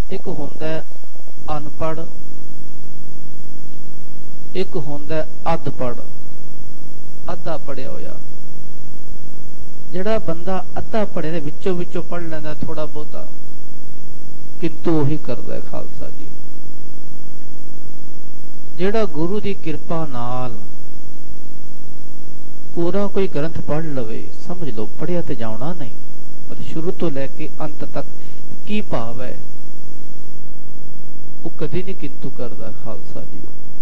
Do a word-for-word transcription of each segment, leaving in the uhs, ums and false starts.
एक हुंदा अनपढ़, एक हुंदा अधपढ़, अद्धा पढ़िया होया। जिहड़ा बंदा अद्धा पढ़े ने विचों विचों पढ़ लैंदा थोड़ा बहुता, किंतु उही करदा खालसा जी। जिहड़ा गुरु की किरपा नाल पूरा कोई ग्रंथ पढ़ लवे, समझ लो पढ़िया तो जाना नहीं, पर शुरू तो लैके अंत तक की भाव है वो कदी नहीं किंतु करदा खालसा जी।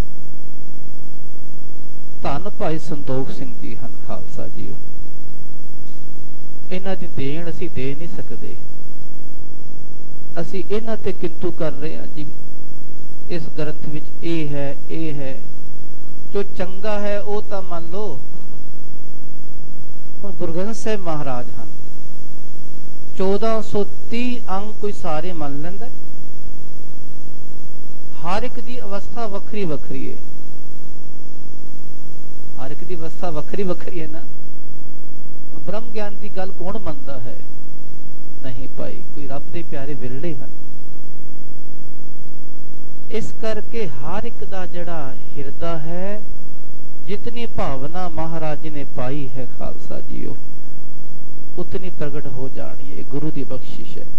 धन भाई संतोख सिंह जी हन खालसा जी। इन्हां दी देन असीं दे नहीं सकते, असीं इन्हां ते किंतु कर रहे हैं जी। इस ग्रंथ विच ए है, ए है, जो चंगा है वो तो मान लो। गुरु ग्रंथ साहिब महाराज हैं, चौदह सौ तीह अंग कोई सारे मन लेंदा। हर एक दी अवस्था वखरी वखरी है, हर एक दी अवस्था वखरी वखरी है ना। ब्रह्म ज्ञान की गल कौन मनता है? नहीं भाई, कोई रब दे प्यारे विरले हैं। इस करके हर एक दा जड़ा हिरदा है, जितनी भावना महाराज जी ने पाई है खालसा जी, उतनी प्रगट हो जानी है, गुरु की बख्शिश है।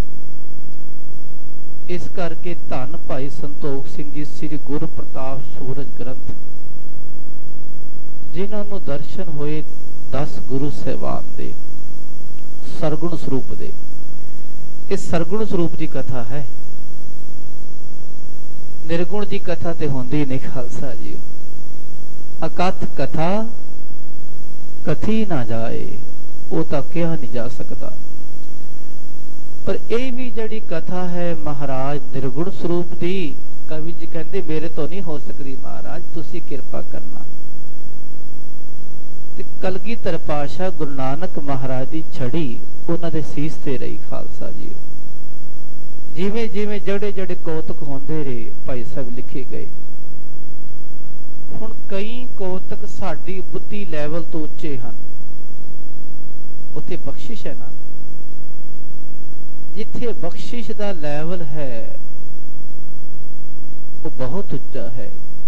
इस करके धन भाई संतोख सिंह जी श्री गुरु प्रताप सूरज ग्रंथ, जिन्होंने दर्शन होए दस गुरु सहबान दे सरगुण स्वरूप दे। इस सरगुण स्वरूप की कथा है, निर्गुण की कथा तो होंदी नहीं खालसा जी। अकथ कथा कथी ना जाए, वो तो कहा नहीं जा सकता। पर यह भी जड़ी कथा है महाराज निर्गुण स्वरूप दी, कवि जी कहते मेरे तो नहीं हो सकती महाराज, तुसी कृपा करना। ते कलगीधर पातशाह गुरु नानक महाराज की छड़ी उन्होंने सीस ते रही खालसा जी। जिमें जिमें जड़े जड़े कौतक होंदे रहे भाई साहब लिखे गए। हुण कई कौतक साडी बुद्धि लैवल तो उच्चे हैं, उत्थे बख्शिश है ना। जिथे बख्शिश दा लैवल है वो बहुत उच्चा है,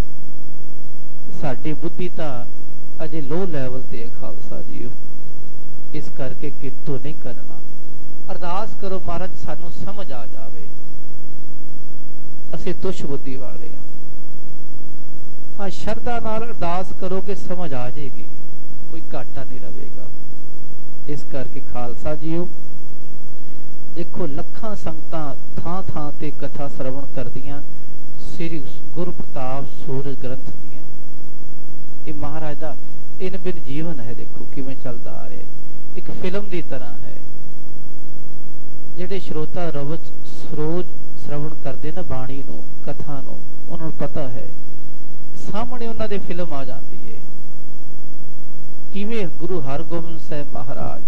साडी बुद्धि ता अजे लो लैवल ते है खालसा जी। इस करके किंतु नहीं करना, अरदास करो महाराज सानू समझ आ जावे। असीं तुछ बुद्धि वाले हैं। हाँ, शरदा नाल अरदास करोगे समझ आ जाएगी, कोई घाटा नहीं रहेगा। इस करके खालसा जीओ देखो लखां संगतां थां थां ते कथा श्रवण करदियां श्री गुरु प्रताप सूरज ग्रंथ दियां। ये महाराज दा इन बिन जीवन है, देखो किवें चलदा आ रहा है, एक फिल्म की तरह है। जिहड़े श्रोता रवच सरोज श्रवण करते ना बाणी नूं कथा नूं, उन्होंने पता है सामने उन्हां दे फिल्म आ जाती है। किवें गुरु हरगोबिंद साहिब महाराज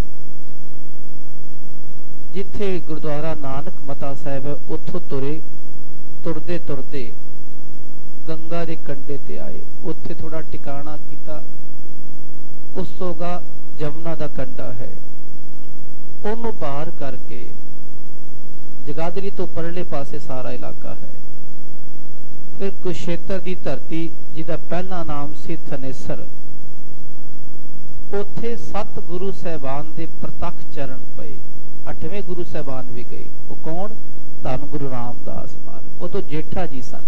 जिथे गुरुद्वारा नानक मता साहिब है, उथों तुरे तुरदे तुरदे गंगा के कंढे ते आए, उत्थे थोड़ा टिकाणा कीता। उस तो गा जमुना का कंढा है, उन्होंने पार करके जगाधरी तो परले पासे सारा इलाका है। फिर कुरुक्षेत्र की धरती जिहदा पहला नाम सी थनेसर, उथे सत गुरु साहबान दे प्रतख चरण पे। अठवें गुरु साहबान भी गए, वो कौन? धन गुरु रामदास महाराज। वो तो जेठा जी सन,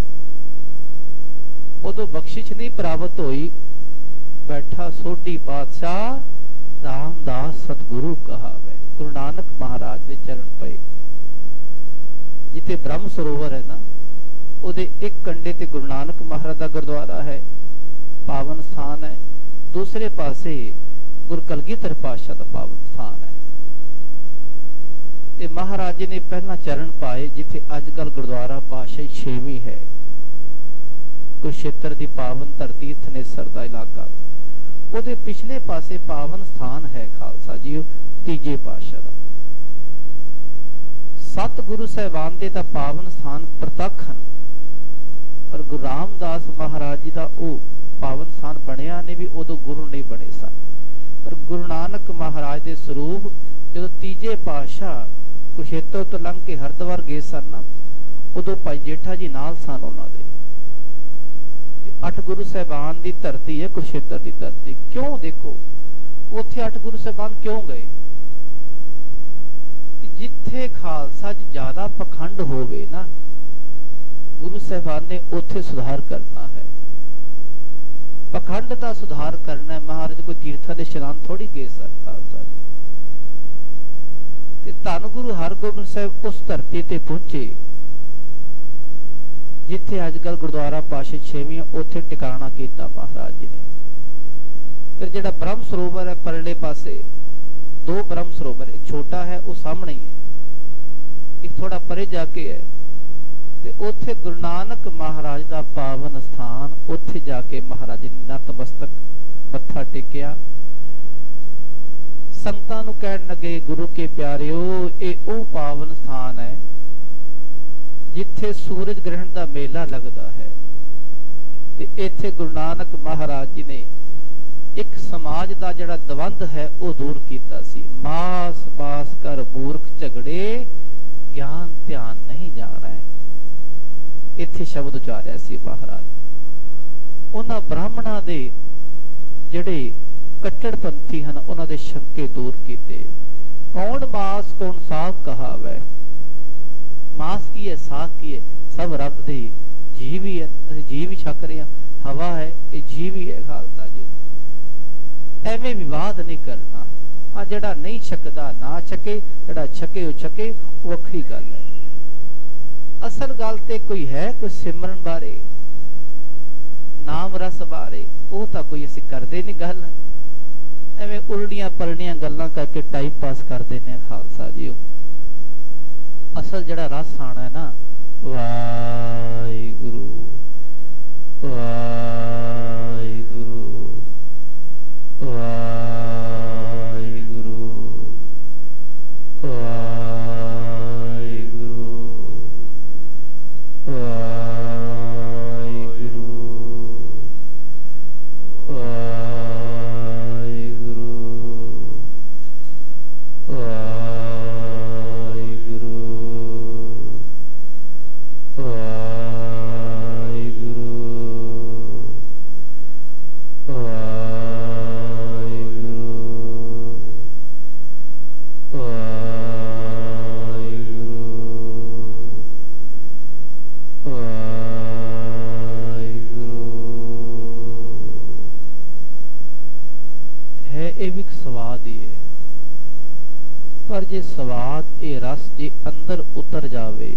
उदों बख्शिश नहीं प्राप्त हुई। बैठा सोढ़ी पातशाह रामदास सतगुरु कहावे, गुरु नानक महाराज के चरण पे। जिथे ब्रह्म सरोवर है ना, उहदे एक कंढे ते गुरु नानक महाराज का गुरुद्वारा है, पावन स्थान है। दूसरे पासे गुरु कलगीधर पातशाह का पावन स्थान है। ते महाराज जी ने पहला चरण पाए जिथे अजकल गुरुद्वारा पातशाही छेवीं है। कुरुक्षेत्र की पावन धरती थनेसर का इलाका, उहदे पिछले पासे पावन स्थान है खालसा जी तीजे पातशाह का। सत गुरु साहबान दे दा पावन स्थान प्रतख हैं, पर गुरु रामदास महाराज जी का वो पावन स्थान बनया ने भी उदों गुरु नहीं बने सन। पर गुरु नानक महाराज के स्वरूप जो तीजे पातशाह कुरुक्षेत्र तो लंघ के हरिद्वार गए सन ना, उदों भाई जेठा जी नाल सन उन्हां दे। अठ गुरु साहिबान की धरती है कुरुक्षेत्र की धरती। क्यों देखो उत्थे अठ गुरु साहिबान क्यों गए? जिथे खालसा ज्यादा पखंड होवे ना, गुरु साहिबान ने उत्थे सुधार करना है। पखंड का सुधार करना है। महाराज कोई तीर्थां दे इशनान थोड़ी गए सर खालसा जी। ते धन गुरु हरगोबिंद साहिब उस धरती ते पहुंचे जिथे अजकल गुरुद्वारा पाशे छेवीं उत्थे टिकाणा कीता महाराज जी ने। फिर जिहड़ा ब्रह्म सरोवर है परले पासे, दो ब्रह्म सरोवर, एक छोटा है वो सामने ही है, एक थोड़ा परे जाके है। ते उत्थे गुरु नानक महाराज का पावन स्थान, उत्थे जाके महाराज जी ने नतमस्तक मत्था टेकिया। संतां नूं कहण लगे गुरु के प्यारिओ ये ओ पावन स्थान है जिथे सूरज ग्रहण का मेला लगता है। ते इत्थे गुरु नानक महाराज जी ने एक समाज का जिहड़ा द्वंद है वो दूर कीता सी। मास मास कर मूर्ख झगड़े, ज्ञान ध्यान नहीं जाना है। इत्थे शब्द उचारिया सी महाराज। उन्हां ब्राह्मणां दे जिहड़े कट्टड़पंथी हैं उन्हां दे शंके दूर कीते। कौन मास कौन साग कहावै, मास की है साग की है, सब रब दे जीव ही है। असीं जीव ही छक रहे हैं, हवा है ये जीव ही है। खालसा जी एवें विवाद नहीं करना। हाँ जिहड़ा नहीं छकदा ना छके, जिहड़ा छके वो छके, वो वखरी गल है। असल गल ते कोई है कोई सिमरन बारे, नाम रस बारे, वो तो कोई असीं करदे नहीं गल। एवें उल्टियां पलटियां गल्लां करके टाइम पास कर देने खालसा जी। असल जड़ा रस आना है ना, वाहिगुरु वाहिगुरु वाहिगुरु वाहिगुरु वाहिगुरु वाहिगुरु पर जे स्वाद ए रस जे अंदर उतर जावे।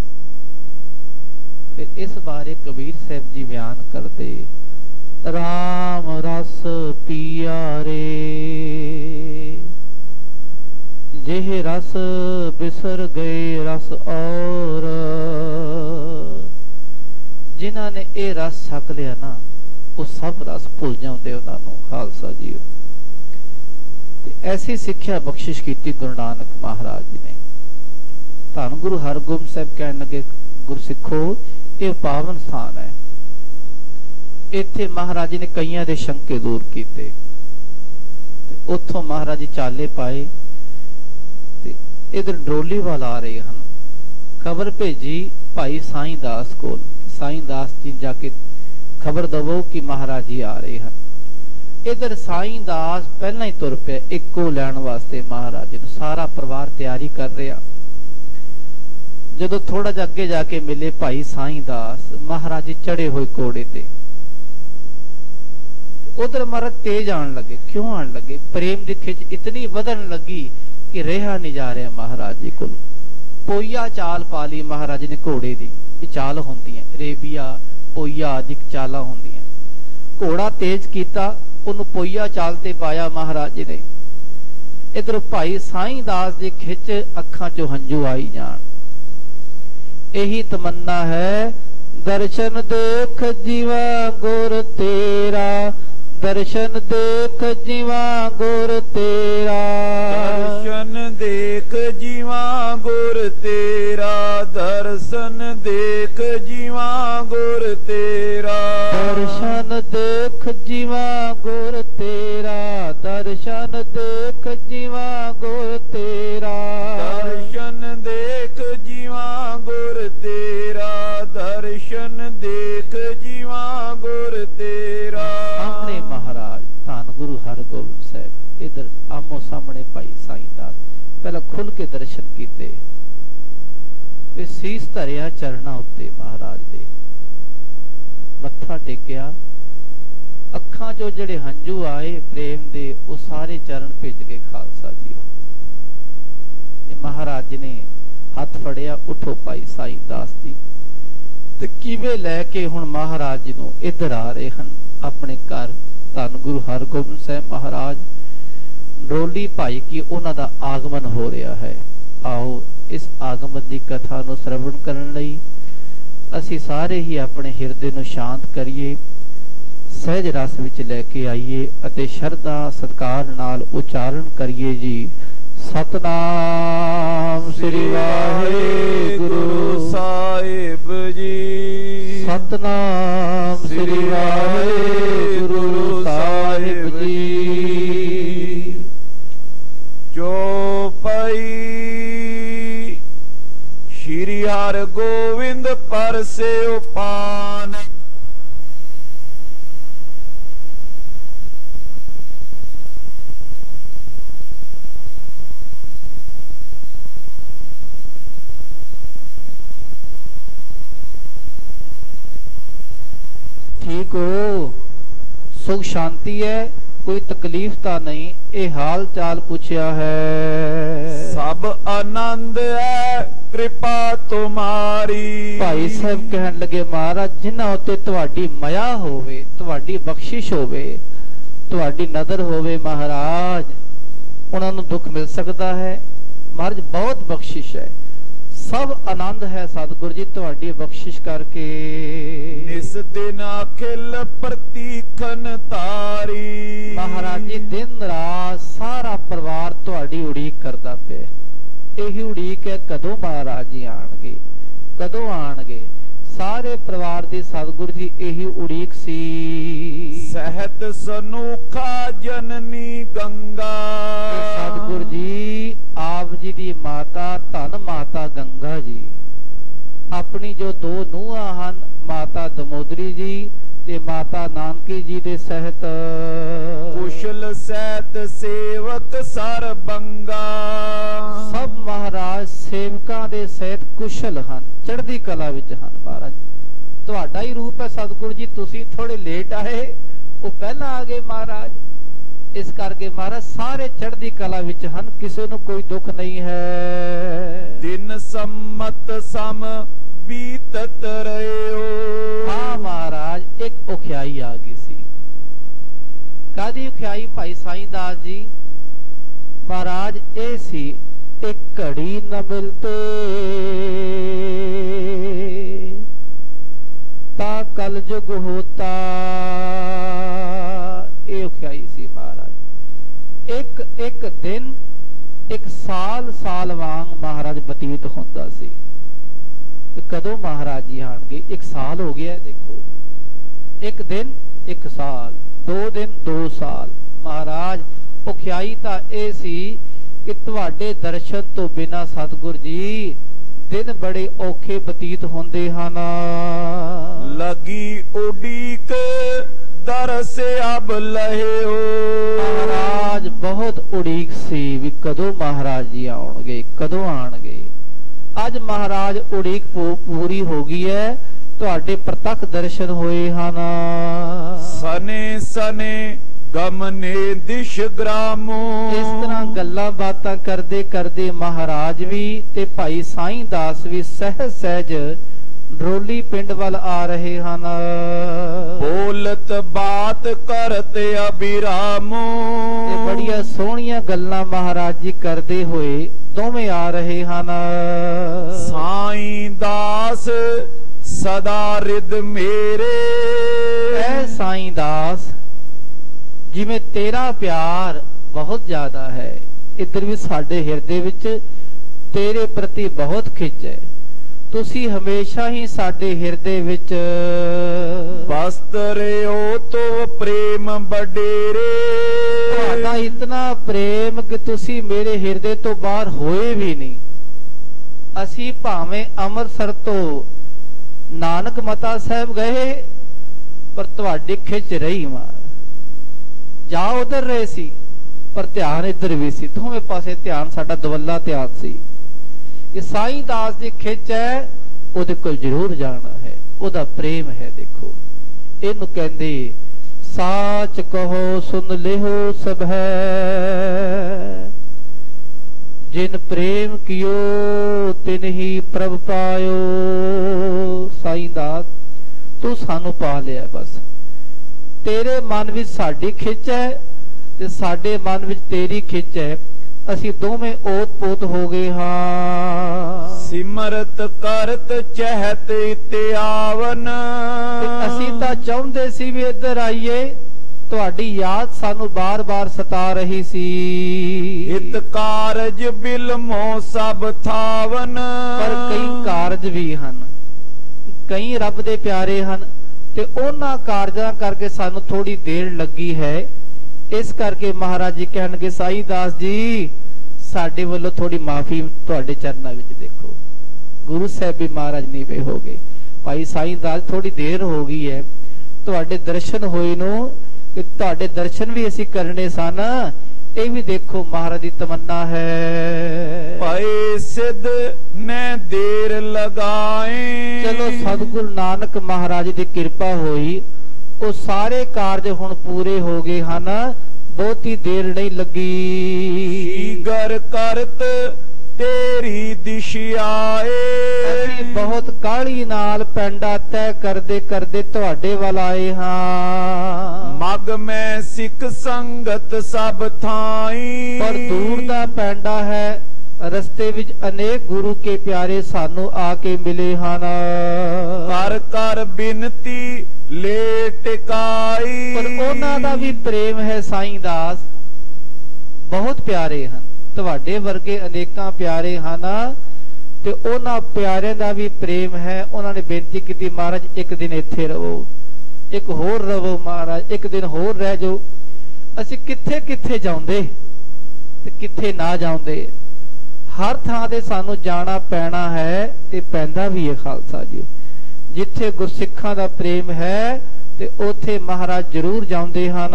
फिर इस बारे कबीर साहब जी बयान करते, राम रस पिया रे जेह रस बिसर गए रस और। जिन्हां ने ए रस छक लिया ना वो सब रस भुल जाते उन्होंने। खालसा जी ऐसी सिक्ख्या बख्शिश की गुरु नानक महाराज जी ने। धन गुरु हरगोबिंद साहब कहने लगे गुरसिखो ये पावन स्थान है। इत्थे महाराज जी ने कईयां दे शंके दूर कीते। उत्थों महाराज जी चाले पाए ते इधर डरोली वाल आ रहे हैं। खबर भेजी भाई साईं दास को, साईं दास जी जाके खबर दवो कि महाराज जी आ रहे हैं। इधर साईं दास पहला ही तुर पे इको लैन वास्ते महाराज जी सारा परिवार तैयारी कर रहा। जदों थोड़ा जा अगे जाके मिले भाई साईं दास, महाराज जी चढ़े हुए घोड़े ते। उधर महाराज तेज आन लगे। क्यों आन लगे? प्रेम की खिच इतनी बदन लगी कि रेहा नहीं जा रहा महाराज जी को। पोइया चाल पा ली महाराज ने घोड़े की। ये चाल होंदी है रेबिया पोइया आदि चाल होंदी। घोड़ा तेज किया, उन्होंने पोइया चाल ते पाया महाराज जी ने। इधर भाई साईं दास जी खिच अखां चो हंजू आई जान। यही तमन्ना है, दर्शन देख जीवा गुर तेरा, दर्शन देख जीवा गुर तेरा, दर्शन देख जीवा गुर तेरा, दर्शन देख जीवा गुर तेरा, दर्शन देख जीवा गुर तेरा, दर्शन देख जीवा गुर तेरा, दर्शन देख जीवा गुर तेरा, ਸੀਸ ਧਰਿਆ ਚਰਨਾਂ ਉੱਤੇ महाराज ਦੇ, ਮੱਥਾ ਟੇਕਿਆ। ਅੱਖਾਂ ਚੋਂ ਜਿਹੜੇ ਹੰਝੂ ਆਏ ਪ੍ਰੇਮ ਦੇ, ਉਹ ਸਾਰੇ ਚਰਨ ਭਿੱਜ ਗਏ ਖਾਲਸਾ ਜੀ। ਇਹ महाराज ਨੇ ਹੱਥ ਫੜਿਆ, ਉਠੋ ਭਾਈ ਸਾਈਂ ਦਾਸ ਜੀ। ਤੇ ਕਿਵੇਂ ਲੈ ਕੇ ਹੁਣ महाराज ਜੀ ਨੂੰ ਇੱਧਰ ਆ ਰਹੇ ਹਨ ਆਪਣੇ ਘਰ। ਧੰਨ ਗੁਰੂ ਹਰਗੋਬਿੰਦ ਸਾਹਿਬ महाराज ਡੋਲੀ ਭਾਈ ਕੀ ਉਹਨਾਂ ਦਾ ਆਗਮਨ ਹੋ ਰਿਹਾ ਹੈ। ਆਓ ਇਸ ਆਗਮਨ ਦੀ ਕਥਾ ਨੂੰ ਸਰਵਣ ਕਰਨ ਲਈ ਅਸੀਂ ਸਾਰੇ ਹੀ ਆਪਣੇ ਹਿਰਦੇ ਨੂੰ ਸ਼ਾਂਤ ਕਰੀਏ, ਸਹਿਜ ਰਸ ਵਿੱਚ ਲੈ ਕੇ ਆਈਏ ਅਤੇ ਸ਼ਰਧਾ ਸਤਿਕਾਰ ਨਾਲ ਉਚਾਰਨ ਕਰੀਏ ਜੀ। ਸਤਨਾਮ ਸ੍ਰੀ ਵਾਹਿਗੁਰੂ ਸਾਹਿਬ ਜੀ। ਸਤਨਾਮ ਸ੍ਰੀ ਵਾਹਿਗੁਰੂ ਸਾਹਿਬ ਜੀ। ਜੋ ਪਈ ਸ਼੍ਰੀ ਹਰਿ ਗੋਬਿੰਦ ਪਰਸਿਓ ਪਾਨ। ठीक हो, सुख शांति है, कोई तकलीफ ता नहीं। ये हाल चाल पूछया है। सब आनंद है कृपा तुम्हारी। भाई साहब कहन लगे महाराज जिन्हां उत्ते तुहाडी माया होवे, तुहाडी बख्शिश होवे, तुहाडी नदर होवे महाराज, उन्हां नूं दुख मिल सकता है। महाराज बहुत बख्शिश है, सब आनंद है सतगुरु जी तुहाडी बख्शिश करके। निस दिन अखिल प्रतीखन तारी। महाराज जी दिन रात सारा परिवार तुहाडी उड़ीक करदा पे। यही उड़ीक है कदों महाराज जी आणगे, कदों आणगे। सारे परिवार दी सतगुरु जी यही उड़ीक सी। सहत सनूखा जननी गंगा। सतगुरु जी आप जी दी माता धन माता गंगा जी, अपनी जो दो नूहां हन माता दमोदरी जी ते माता नानकी जी दे सहित कुशल सहित सेवक सरबंगा। सब महाराज सेवकां दे सहित कुशल हन, चढ़दी कला विच हन। महाराज तुहाडा ही रूप है सतगुरु जी, तुसी थोड़े लेट आए, वो पहला आ गए महाराज। इस करके महाराज सारे चढ़दी कला विच हन, किसी नूं कोई दुख नहीं है। दिन सम्मत सम बीतत रहियो। हाँ महाराज एक औखियाई आ गई सी। कादी औखियाई भाई साईं दास जी? महाराज ए सी एक घड़ी न मिलते ता कल जुग होता। ए औखियाई सी महाराज। एक एक दिन एक साल साल वांग महाराज बतीत होंदा सी। कदों महाराज जी आणगे? एक साल हो गया देखो, एक दिन एक साल, दो दिन दो साल। महाराज औखियाई तां ए सी कि तुहाडे दर्शन तो बिना सतगुरु जी दिन बड़े औखे बतीत होंदे हन। लगी उड़ीक दरस अब लहियो। महाराज बहुत उड़ीक सी भी कदों महाराज जी आउणगे, कदों आणगे। अज महाराज उड़ीक पूरी हो गई है, तुहाडे प्रतख दर्शन होए हन। सने सने गमने दिश ग्रामो। इस तरह गल्लां बातां करदे करदे महाराज भी ते भाई साईं दास भी सहज सहज ड्रोली पिंड वाल आ रहे हन। बोलत बात करते अभिरामो। ते बड़िया सोहणियां गल्लां महाराज जी करदे होए दोवें आ रहे हन। साईं दास सदा रिद मेरे। ऐ साईं दास जिवें तेरा प्यार बहुत ज्यादा है, इधर भी साडे हिरदे विच तेरे प्रति बहुत खिच है। तुसी हमेशा ही साडे हिरदे विच बसत रहो तो प्रेम बडेरे। तुहाडा इतना प्रेम कि तुसी मेरे हिरदे तो बाहर होए भी नहीं। असी भावें अमृतसर तो नानक मता साहब गए पर तुहाडी खिच रही मार। जा उधर रहे सी पर ध्यान इधर भी सी, दोवें पासे ध्यान साडा दवल्ला ध्यान सी ਇਹ ਸਾਈਂ ਦਾਸ ਦੀ ਖਿੱਚ ਹੈ, ਉਹਦੇ ਕੋਲ ਜ਼ਰੂਰ ਜਾਣਾ ਹੈ, ਉਹਦਾ ਪ੍ਰੇਮ ਹੈ। ਦੇਖੋ ਇਹਨੂੰ ਕਹਿੰਦੇ ਸਾਚ ਕਹੋ ਸੁਨ ਲਿਓ ਸਭ ਹੈ, ਜਿਨ ਪ੍ਰੇਮ ਕਿਓ ਤਿਨ ਹੀ ਪ੍ਰਭ ਪਾਇਓ। ਸਾਈਂ ਦਾਸ ਤੂੰ ਸਾਨੂੰ ਪਾ ਲਿਆ, ਬਸ ਤੇਰੇ ਮਨ ਵਿੱਚ ਸਾਡੀ ਖਿੱਚ ਹੈ ਤੇ ਸਾਡੇ ਮਨ ਵਿੱਚ ਤੇਰੀ ਖਿੱਚ ਹੈ, ਅਸੀਂ ਦੋਵੇਂ ਓਤ ਪੋਤ ਹੋ ਗਏ ਹਾਂ। ਸਿਮਰਤ ਕਰਤ ਚਹਿਤ ਇਤਿਆਵਨ, ਅਸੀਂ ਤਾਂ ਚਾਹੁੰਦੇ ਸੀ ਵੀ ਇੱਧਰ ਆਈਏ, ਤੁਹਾਡੀ ਯਾਦ ਸਾਨੂੰ ਬਾਰ-ਬਾਰ ਸਤਾ ਰਹੀ ਸੀ। ਹਿਤ ਕਾਰਜ ਬਿਲਮੋ ਸਭ ਥਾਵਨ, ਪਰ ਕਈ ਕਾਰਜ ਵੀ ਹਨ, ਕਈ ਰੱਬ ਦੇ ਪਿਆਰੇ ਹਨ ਤੇ ਉਹਨਾਂ ਕਾਰਜਾਂ ਕਰਕੇ ਸਾਨੂੰ ਥੋੜੀ ਦੇਰ ਲੱਗੀ ਹੈ। ਇਸ ਕਰਕੇ ਮਹਾਰਾਜ ਜੀ ਕਹਿਣਗੇ ਸਾਈਂ ਦਾਸ ਜੀ ਸਾਡੇ ਵੱਲੋਂ ਥੋੜੀ ਮਾਫੀ ਤੁਹਾਡੇ ਚਰਨਾਂ ਵਿੱਚ। ਦੇਖੋ ਗੁਰੂ ਸਾਹਿਬ ਵੀ ਮਹਾਰਾਜ ਨੀਵੇਂ ਹੋ ਗਏ, ਭਾਈ ਸਾਈਂ ਦਾਸ ਥੋੜੀ ਦੇਰ ਹੋ ਗਈ ਹੈ ਤੁਹਾਡੇ ਦਰਸ਼ਨ ਹੋਏ ਨੂੰ, ਕਿ ਤੁਹਾਡੇ ਦਰਸ਼ਨ ਵੀ ਅਸੀਂ ਕਰਨੇ ਸਨ। ਇਹ ਵੀ ਦੇਖੋ ਮਹਾਰਾਜ ਦੀ ਤਮੰਨਾ ਹੈ। ਭਾਈ ਸਿੱਧ ਨੇ ਦੇਰ ਲਗਾਏ, ਚਲੋ ਸਤਿਗੁਰੂ ਨਾਨਕ ਮਹਾਰਾਜ ਦੀ ਕਿਰਪਾ ਹੋਈ, ਉਹ ਸਾਰੇ ਕਾਰਜ ਹੁਣ ਪੂਰੇ ਹੋ ਗਏ ਹਨ, ਬਹੁਤੀ ਦੇਰ ਨਹੀਂ ਲੱਗੀ। ਸ਼ੀਗਰ ਕਰਤ ਤੇਰੀ ਦਿਸ਼ ਆਏ, ਅਸੀਂ ਬਹੁਤ ਕਾਹਲੀ ਨਾਲ ਪੈਂਡਾ ਤੈਅ ਕਰਦੇ ਕਰਦੇ ਤੁਹਾਡੇ ਵੱਲ ਆਏ ਹਾਂ। ਮਗ ਮੈਂ ਸਿੱਖ ਸੰਗਤ ਸਭ ਥਾਈ, ਪਰ ਦੂਰ ਦਾ ਪੈਂਡਾ ਹੈ, ਰਸਤੇ ਵਿੱਚ ਅਨੇਕ ਗੁਰੂ ਕੇ ਪਿਆਰੇ ਸਾਨੂੰ ਆ ਕੇ ਮਿਲੇ ਹਨ। ਕਰ ਕਰ ਬਿਨਤੀ ਲੈ ਟਿਕਾਈ, ਪਰ ਉਹਨਾਂ ਦਾ ਵੀ ਪ੍ਰੇਮ ਹੈ ਸਾਈਂ ਦਾਸ, ਬਹੁਤ ਪਿਆਰੇ ਹਨ, ਤੁਹਾਡੇ ਵਰਗੇ ਅਨੇਕਾਂ ਪਿਆਰੇ ਹਨ ਤੇ ਉਹਨਾਂ ਪਿਆਰਿਆਂ ਦਾ ਵੀ ਪ੍ਰੇਮ ਹੈ। ਉਹਨਾਂ ਨੇ ਬੇਨਤੀ ਕੀਤੀ ਮਹਾਰਾਜ ਇੱਕ ਦਿਨ ਇੱਥੇ ਰਹੋ, ਇੱਕ ਹੋਰ ਰਹੋ ਮਹਾਰਾਜ, ਇੱਕ ਦਿਨ ਹੋਰ ਰਹਿ ਜਾਓ। ਅਸੀਂ ਕਿੱਥੇ ਕਿੱਥੇ ਜਾਂਦੇ ਤੇ ਕਿੱਥੇ ਨਾ ਜਾਂਦੇ, ਹਰ ਥਾਂ ਤੇ ਸਾਨੂੰ ਜਾਣਾ ਪੈਣਾ ਹੈ ਤੇ ਪੈਂਦਾ ਵੀ ਹੈ ਖਾਲਸਾ ਜੀ। ਜਿੱਥੇ ਗੁਰਸਿੱਖਾਂ ਦਾ ਪ੍ਰੇਮ ਹੈ ਤੇ ਉੱਥੇ ਮਹਾਰਾਜ ਜ਼ਰੂਰ ਜਾਂਦੇ ਹਨ।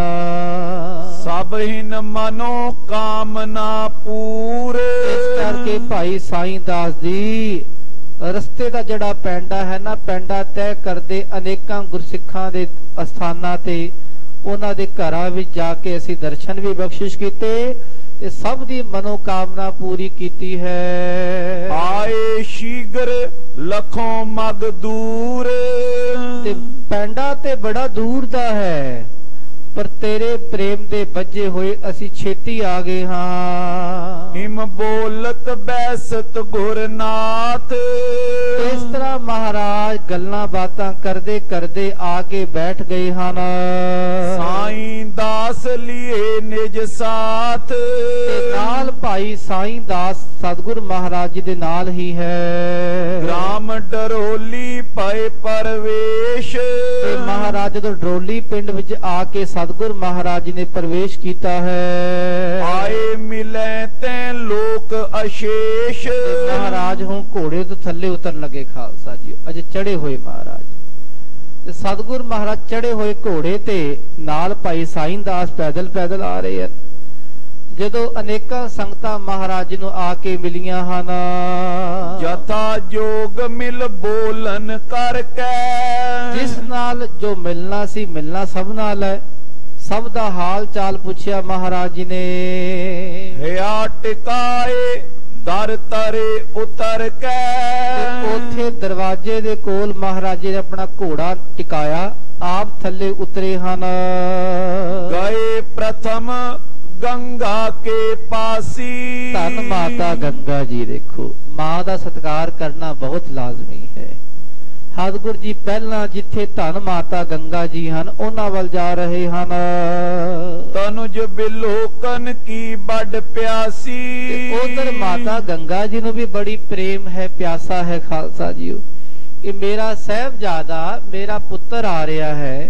ਸਭ ਹਿਨ ਮਨੋ ਕਾਮਨਾ ਪੂਰ, ਇਸ ਕਰਕੇ ਭਾਈ ਸਾਈਂ ਦਾਸ ਜੀ ਰਸਤੇ ਦਾ ਜਿਹੜਾ ਪੈਂਡਾ ਹੈ ਨਾ, ਪੈਂਡਾ ਤੈਅ ਕਰਦੇ ਅਨੇਕਾਂ ਗੁਰਸਿੱਖਾਂ ਦੇ ਅਸਥਾਨਾਂ ਤੇ, ਉਹਨਾਂ ਦੇ ਘਰਾਂ ਵਿੱਚ ਜਾ ਕੇ ਅਸੀਂ ਦਰਸ਼ਨ ਵੀ ਬਖਸ਼ਿਸ਼ ਕੀਤੇ ਤੇ ਸਭ ਦੀ ਮਨੋਕਾਮਨਾ ਪੂਰੀ ਕੀਤੀ ਹੈ। ਆਏ ਸ਼ੀਗਰ ਲੱਖੋਂ ਮਗ ਦੂਰ, ਤੇ ਪੈਂਡਾ ਤੇ ਬੜਾ ਦੂਰ ਦਾ ਹੈ, ਪਰ ਤੇਰੇ ਪ੍ਰੇਮ ਦੇ ਵੱਜੇ ਹੋਏ ਅਸੀਂ ਛੇਤੀ ਆ ਗਏ ਹਾਂ। ਹਿਮ ਬੋਲਤ ਬੈਸਤ ਗੁਰਨਾਥ, ਇਸ ਤਰ੍ਹਾਂ ਮਹਾਰਾਜ ਗੱਲਾਂ ਬਾਤਾਂ ਕਰਦੇ ਕਰਦੇ ਆ ਕੇ ਬੈਠ ਗਏ ਹਨ। ਸਾਈਂ ਦਾਸ ਲਿਏ ਨਿਜ ਸਾਥ, ਤੇ ਨਾਲ ਭਾਈ ਸਾਈਂ ਦਾਸ ਸਤਿਗੁਰ ਮਹਾਰਾਜ ਜੀ ਦੇ ਨਾਲ ਹੀ ਹੈ। ਗ੍ਰਾਮ ਡਰੋਲੀ ਪਏ ਪਰਵੇਸ਼, ਤੇ ਮਹਾਰਾਜ ਜਦੋਂ ਡਰੋਲੀ ਪਿੰਡ ਵਿੱਚ ਆ ਕੇ ਸਤਿਗੁਰ ਮਹਾਰਾਜ ਜੀ ਨੇ ਪ੍ਰਵੇਸ਼ ਕੀਤਾ ਹੈ। ਆਏ ਮਿਲੇ ਤੈ ਲੋਕ ਅਸ਼ੇਸ਼, ਮਹਾਰਾਜ ਹੁਣ ਘੋੜੇ ਤੋਂ ਥੱਲੇ ਉਤਰਨ ਲੱਗੇ ਖਾਲਸਾ ਜੀ, ਅਜੇ ਚੜੇ ਹੋਏ ਮਹਾਰਾਜ ਤੇ ਸਤਿਗੁਰ ਮਹਾਰਾਜ ਚੜੇ ਹੋਏ ਘੋੜੇ ਤੇ, ਨਾਲ ਭਾਈ ਸਾਈਂ ਦਾਸ ਪੈਦਲ ਪੈਦਲ ਆ ਰਹੇ ਹਨ। ਜਦੋਂ ਅਨੇਕਾਂ ਸੰਗਤਾਂ ਮਹਾਰਾਜ ਨੂੰ ਆ ਕੇ ਮਿਲੀਆਂ ਹਨ, ਜਥਾ ਜੋਗ ਮਿਲ ਬੋਲਨ ਕਰਕੇ, ਜਿਸ ਨਾਲ ਜੋ ਮਿਲਣਾ ਸੀ ਮਿਲਣਾ ਸਭ ਨਾਲ ਹੈ, ਸਭ ਦਾ ਹਾਲ ਚਾਲ ਪੁੱਛਿਆ ਮਹਾਰਾਜ ਜੀ ਨੇ। ਹਿਆ ਟਿਕਾਏ ਦਰ ਤਰੇ ਉਤਰ ਕੇ, ਉੱਥੇ ਦਰਵਾਜ਼ੇ ਦੇ ਕੋਲ ਮਹਾਰਾਜ ਜੀ ਨੇ ਆਪਣਾ ਘੋੜਾ ਟਿਕਾਇਆ, ਆਪ ਥੱਲੇ ਉਤਰੇ ਹਨ। ਗਏ ਪ੍ਰਥਮ ਗੰਗਾ ਕੇ ਪਾਸੀ, ਧੰਨ ਮਾਤਾ ਗੰਗਾ ਜੀ। ਦੇਖੋ ਮਾਂ ਦਾ ਸਤਿਕਾਰ ਕਰਨਾ ਬਹੁਤ ਲਾਜ਼ਮੀ ਹੈ। ਸਤਿਗੁਰ ਜੀ ਪਹਿਲਾਂ ਜਿੱਥੇ ਧੰਨ ਮਾਤਾ ਗੰਗਾ ਜੀ ਹਨ ਉਹਨਾਂ ਵੱਲ ਜਾ ਰਹੇ ਹਨ। ਤਨੁਜ ਬਿਲੋਕਨ ਕੀ ਵੱਡ ਪਿਆਸੀ, ਉਧਰ ਮਾਤਾ ਗੰਗਾ ਜੀ ਨੂੰ ਵੀ ਬੜੀ ਪ੍ਰੇਮ ਹੈ, ਪਿਆਸਾ ਹੈ ਖਾਲਸਾ ਜੀ ਕਿ ਮੇਰਾ ਸਾਹਿਬਜ਼ਾਦਾ ਮੇਰਾ ਪੁੱਤਰ ਆ ਰਿਹਾ ਹੈ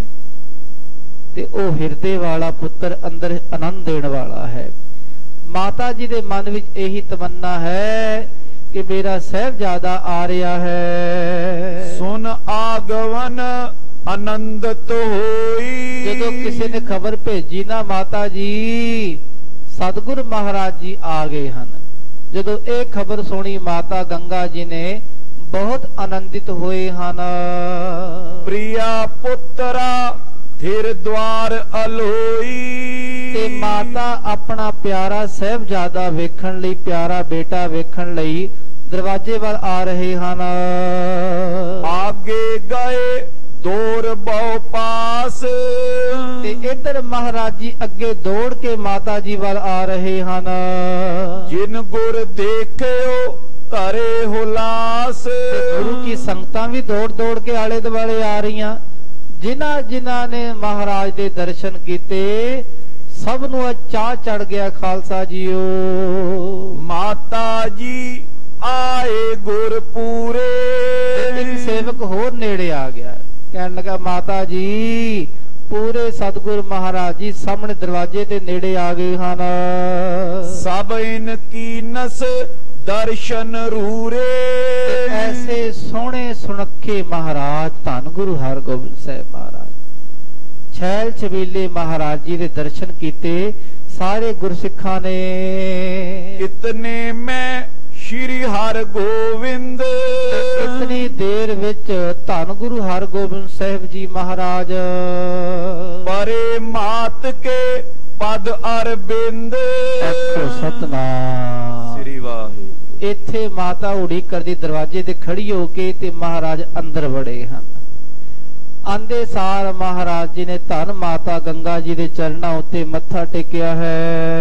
ਤੇ ਉਹ ਹਿਰਦੇ ਵਾਲਾ ਪੁੱਤਰ ਅੰਦਰ ਆਨੰਦ ਦੇਣ ਵਾਲਾ ਹੈ। ਮਾਤਾ ਜੀ ਦੇ ਮਨ ਵਿੱਚ ਇਹੀ ਤਮੰਨਾ ਹੈ ਕਿ ਮੇਰਾ ਸਾਹਿਬਜ਼ਾਦਾ ਆ ਰਿਹਾ ਹੈ। ਸੁਨ ਆਗਵਨ ਆਨੰਦਤ ਹੋਈ, ਜਦੋਂ ਕਿਸੇ ਨੇ ਖਬਰ ਭੇਜੀ ਨਾ ਮਾਤਾ ਜੀ ਸਤਿਗੁਰ ਮਹਾਰਾਜ ਜੀ ਆ ਗਏ ਹਨ, ਜਦੋਂ ਇਹ ਖਬਰ ਸੁਣੀ ਮਾਤਾ ਗੰਗਾ ਜੀ ਨੇ ਬਹੁਤ ਆਨੰਦਿਤ ਹੋਏ ਹਨ। प्रिया पुत्रा थिर द्वार अलोई। ਤੇ ਮਾਤਾ ਆਪਣਾ ਪਿਆਰਾ ਸਾਹਿਬਜ਼ਾਦਾ ਵੇਖਣ ਲਈ, ਪਿਆਰਾ ਬੇਟਾ ਵੇਖਣ ਲਈ ਦਰਵਾਜ਼ੇ ਵੱਲ ਆ ਰਹੇ ਹਨ। आगे गए दौर बहु पास। ਤੇ ਇੱਧਰ ਮਹਾਰਾਜ ਜੀ ਅੱਗੇ ਦੌੜ ਕੇ ਮਾਤਾ ਜੀ ਵੱਲ ਆ ਰਹੇ ਹਨ। जिन गुर देखियो करे हुलास। ਗੁਰੂ ਕੀ ਸੰਗਤਾਂ ਵੀ ਦੌੜ ਦੌੜ ਕੇ ਆਲੇ ਦੁਆਲੇ ਆ ਰਹੀਆਂ। ਜਿਨ੍ਹਾਂ ਜਿਨ੍ਹਾਂ ਨੇ ਮਹਾਰਾਜ ਦੇ ਦਰਸ਼ਨ ਕੀਤੇ ਸਭ ਨੂੰ ਚਾਹ ਚੜ ਗਿਆ ਖਾਲਸਾ ਜੀਓ। माता जी आए गुर पूरे। ਇੱਕ ਸੇਵਕ ਹੋਰ ਨੇੜੇ ਆ ਗਿਆ, ਕਹਿਣ ਲੱਗਾ ਮਾਤਾ ਜੀ ਪੂਰੇ ਸਤਿਗੁਰ ਮਹਾਰਾਜ ਜੀ ਸਾਹਮਣੇ ਦਰਵਾਜ਼ੇ ਤੇ ਨੇੜੇ ਆ ਗਏ ਹਨ। सब इनकी नस दर्शन रूरे। ਐਸੇ ਸੋਹਣੇ ਸੁਨੱਖੇ ਮਹਾਰਾਜ ਧੰਨ ਗੁਰੂ ਹਰਗੋਬਿੰਦ ਸਾਹਿਬ ਮਹਾਰਾਜ छैल छबीले महाराज जी के दर्शन किते सारे गुरसिखां ने। इतने में श्री हर गोविंद। इतनी देर विच धन गुरु हरगोबिंद साहिब जी महाराज परे मात के पद अरबिंद। सतनाम श्री वाहिगुरु। इत्थे माता उड़ीक करदी दरवाजे ते खड़ी होके ते महाराज अंदर वड़े हन। आंदे सार महाराज जी ने धन माता गंगा जी के चरणों उत्ते मत्था टेकिया है।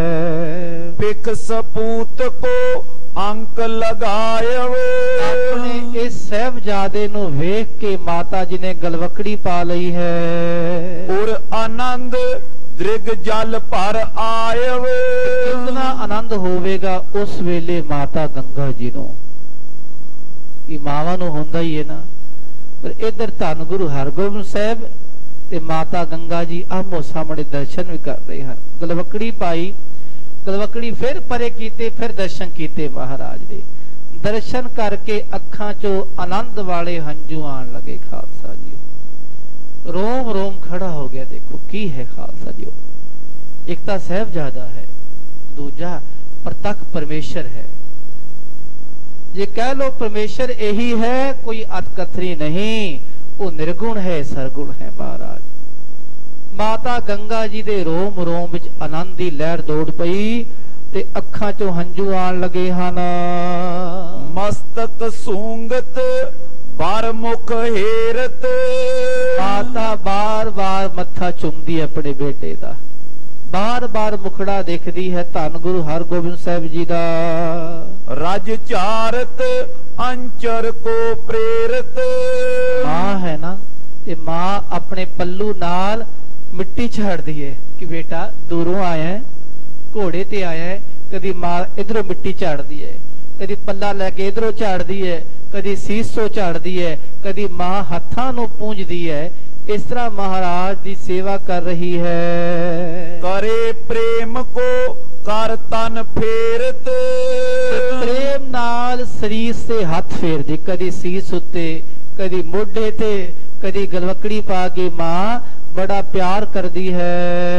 पिख सपूत को अंक लगाए। अपने इस साहिबजादे नूं वेख के माता जी ने गलवकड़ी पा लई है। और आनंद दृग जल पर आए। कितना आनंद होवेगा उस वेले माता गंगा जी नूं। ये मावां नूं हुंदा ही है ना। पर इधर धन गुरु हरगोबिंद साहिब ते माता गंगा जी आमो सामने दर्शन भी कर रहे हैं। गलवकड़ी पाई, गलवकड़ी फिर परे कीते, फिर दर्शन कीते महाराज दे। दर्शन करके अखां चो आनंद वाले हंजू आन लगे खालसा जी। रोम रोम खड़ा हो गया। देखो की है खालसा जी, एक तां साहिबजादा है, दूजा प्रतख परमेश्वर है। जे कह लो परमेश्वर यही है, कोई अतकथनी नहीं, वो निर्गुण है, सरगुण है महाराज। माता गंगा जी दे रोम रोम विच आनंद दी लहर दौड़ पई ते अखां चों हंजू आन लगे हन। मस्तक सूंगत बार मुख हेरत। माता बार बार मत्था चुमदी अपने बेटे दा, बार बार मुखड़ा देखदी है धन गुरु हरगोबिंद साहिब जी दा। राज चारत अंचर को प्रेरत। मां है ना, ते मां अपने पल्लू नाल मिट्टी झाड़ दी है कि बेटा दूरों आया है, घोड़े ते आया है। कदी मां इधरों मिट्टी झाड़ दी है, कदी पल्ला लेके इधरों झाड़ दी है, कदी सीसों झाड़ दी है, कदी मां हत्थां नूं पूंजदी है। इस तरह महाराज की सेवा कर रही है। करे प्रेम को कर तन फेरत। प्रेम नाल शरीर से हाथ फेर दे, कदी सीस उत्ते, कदी मोढे ते, कदी गलवकड़ी पा के मां बड़ा प्यार कर दी है।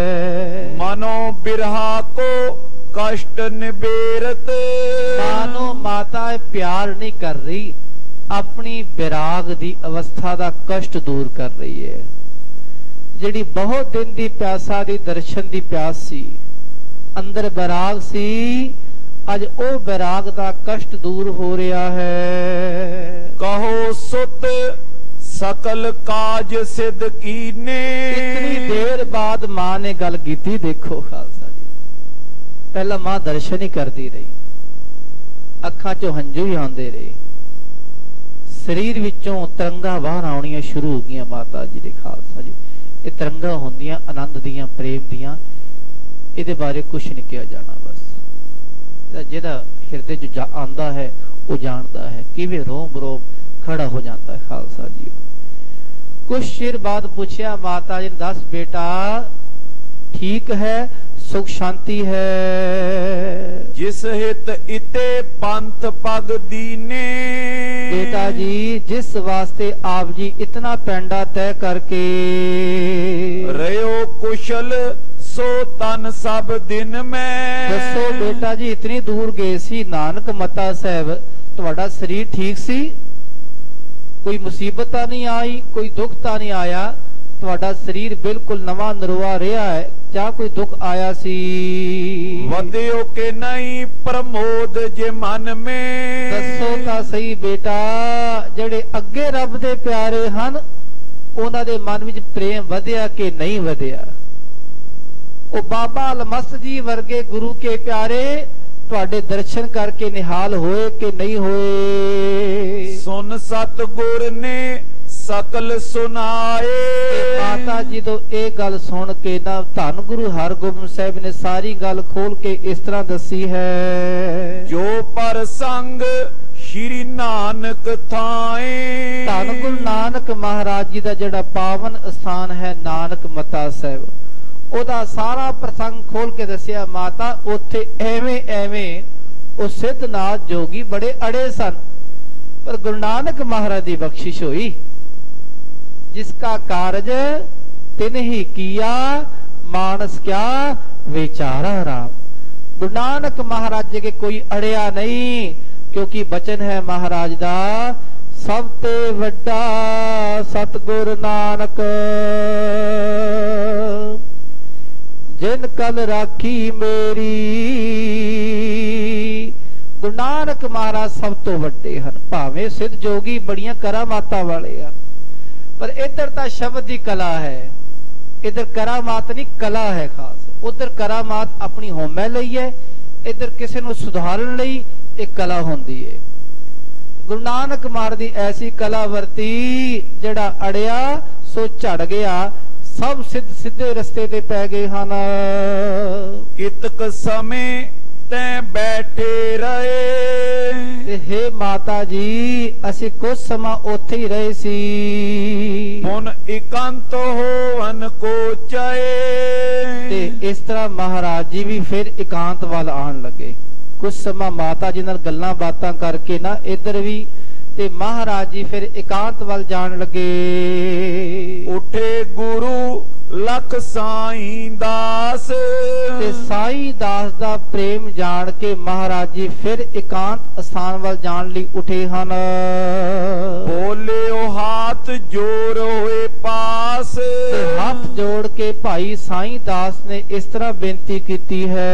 मनो बिरहा को कष्ट निबेरत। मानो माता प्यार नहीं कर रही, अपनी विराग दी अवस्था दा कष्ट दूर कर रही है। जिहड़ी बहुत दिन दी प्यासा दी दर्शन दी प्यास सी, अंदर विराग सी, अज ओ विराग दा कष्ट दूर हो रहा है। कहो सुत सकल काज सिद्ध कीने। इतनी देर बाद मां ने गल कीती। देखो खालसा जी, पहला मां दर्शन ही करती रही, अखां चों हंजू ही आंदे रहे, शरीर विचों तरंगा बाहर आउणियां शुरू हो गईयां माता जी दे। खालसा जी, ये तरंगा होंदियां आनंद दियां, प्रेम दियां, इहदे बारे कुछ नहीं किया जाना। बस जिहदा हिरदे च जा आंदा है वो जानता है किवें रोम रोम खड़ा हो जाता है। खालसा जी, कुछ चिर बाद पूछया माता जी ने, दस बेटा ठीक है, सुख शांति है? जिस हित इते पंथ पग दीने। बेटा जी, जिस वास्ते आप जी इतना पैंडा तय करके रहो कुशल सो तन सब दिन में। दसो बेटा जी इतनी दूर गए सी नानक मता साहब तुहाडा शरीर ठीक सी कोई मुसीबत तां नहीं आई कोई दुख तां नहीं आया तुहाडा शरीर बिल्कुल नवा नरोआ रहा है क्या कोई दुख आया सी? वधियो के नहीं प्रमोद जे मन में। दसो तां सही बेटा जेड़े अगे रब दे प्यारे हन उन्हां दे मन विच प्रेम वधिया कि नहीं वधिया? ओ बाबा अलमस्त जी वर्गे गुरु के प्यारे तुहाडे दर्शन करके निहाल होए कि नहीं होए? सुन सतगुर ने सकल सुनाए। माता जी तो ये गल सुन के ना धन गुरु हरगोबिंद साहब ने सारी गल खोल के इस तरह दसी है। जो पर संग श्री नानक थाए। धन गुरु नानक महाराज जी का जड़ा पावन स्थान है नानक मता साहब ओदा सारा प्रसंग खोल के दसिया माता उथे एवें एवें ओ सिद्धनाथ जोगी बड़े अड़े सन पर गुरु नानक महाराज की बख्शिश हुई जिसका कारज तिन ही किया मानस क्या विचारा राम। गुरु नानक महाराज जी के कोई अड़िया नहीं क्योंकि बचन है महाराज दा सब ते वड्डा सतगुर नानक जिन कल राखी मेरी। गुरु नानक महाराज सब तो वड्डे हन भावें सिद्ध जोगी बड़ियां करामातां वाले हन पर इधर ता शब्द की कला है इधर करामात नहीं कला है खास। उधर करामात अपनी होमै लई है इधर किसी नूं सुधारन लई एक कला होंदी है। गुरु नानक महाराज दी ऐसी कला वरती जड़ा अड़िया सो झड़ गया सब सिद्ध सीधे रस्ते ते पै गए हन। कितक समय तैं बैठे रहे। हे माता जी असी कुछ समा उत्थे ही रहे सी। हुन एकांत होवन को चाहे। ते इस तरह महाराज जी भी फिर एकांत वाल आन लगे। कुछ समा माता जी नाल गल्लां बातां करके ना इधर भी ते महाराज जी फिर एकांत वाल जान लगे। उठे गुरु लख साईं दास। ते साईं दास दा प्रेम जान के महाराज जी फिर एकांत स्थान वाल जान लई उठे हन। बोले ओ हाथ जोड़ होए पास। ते हाथ जोड़ के भाई साईं दास ने इस तरह बेनती कीती है।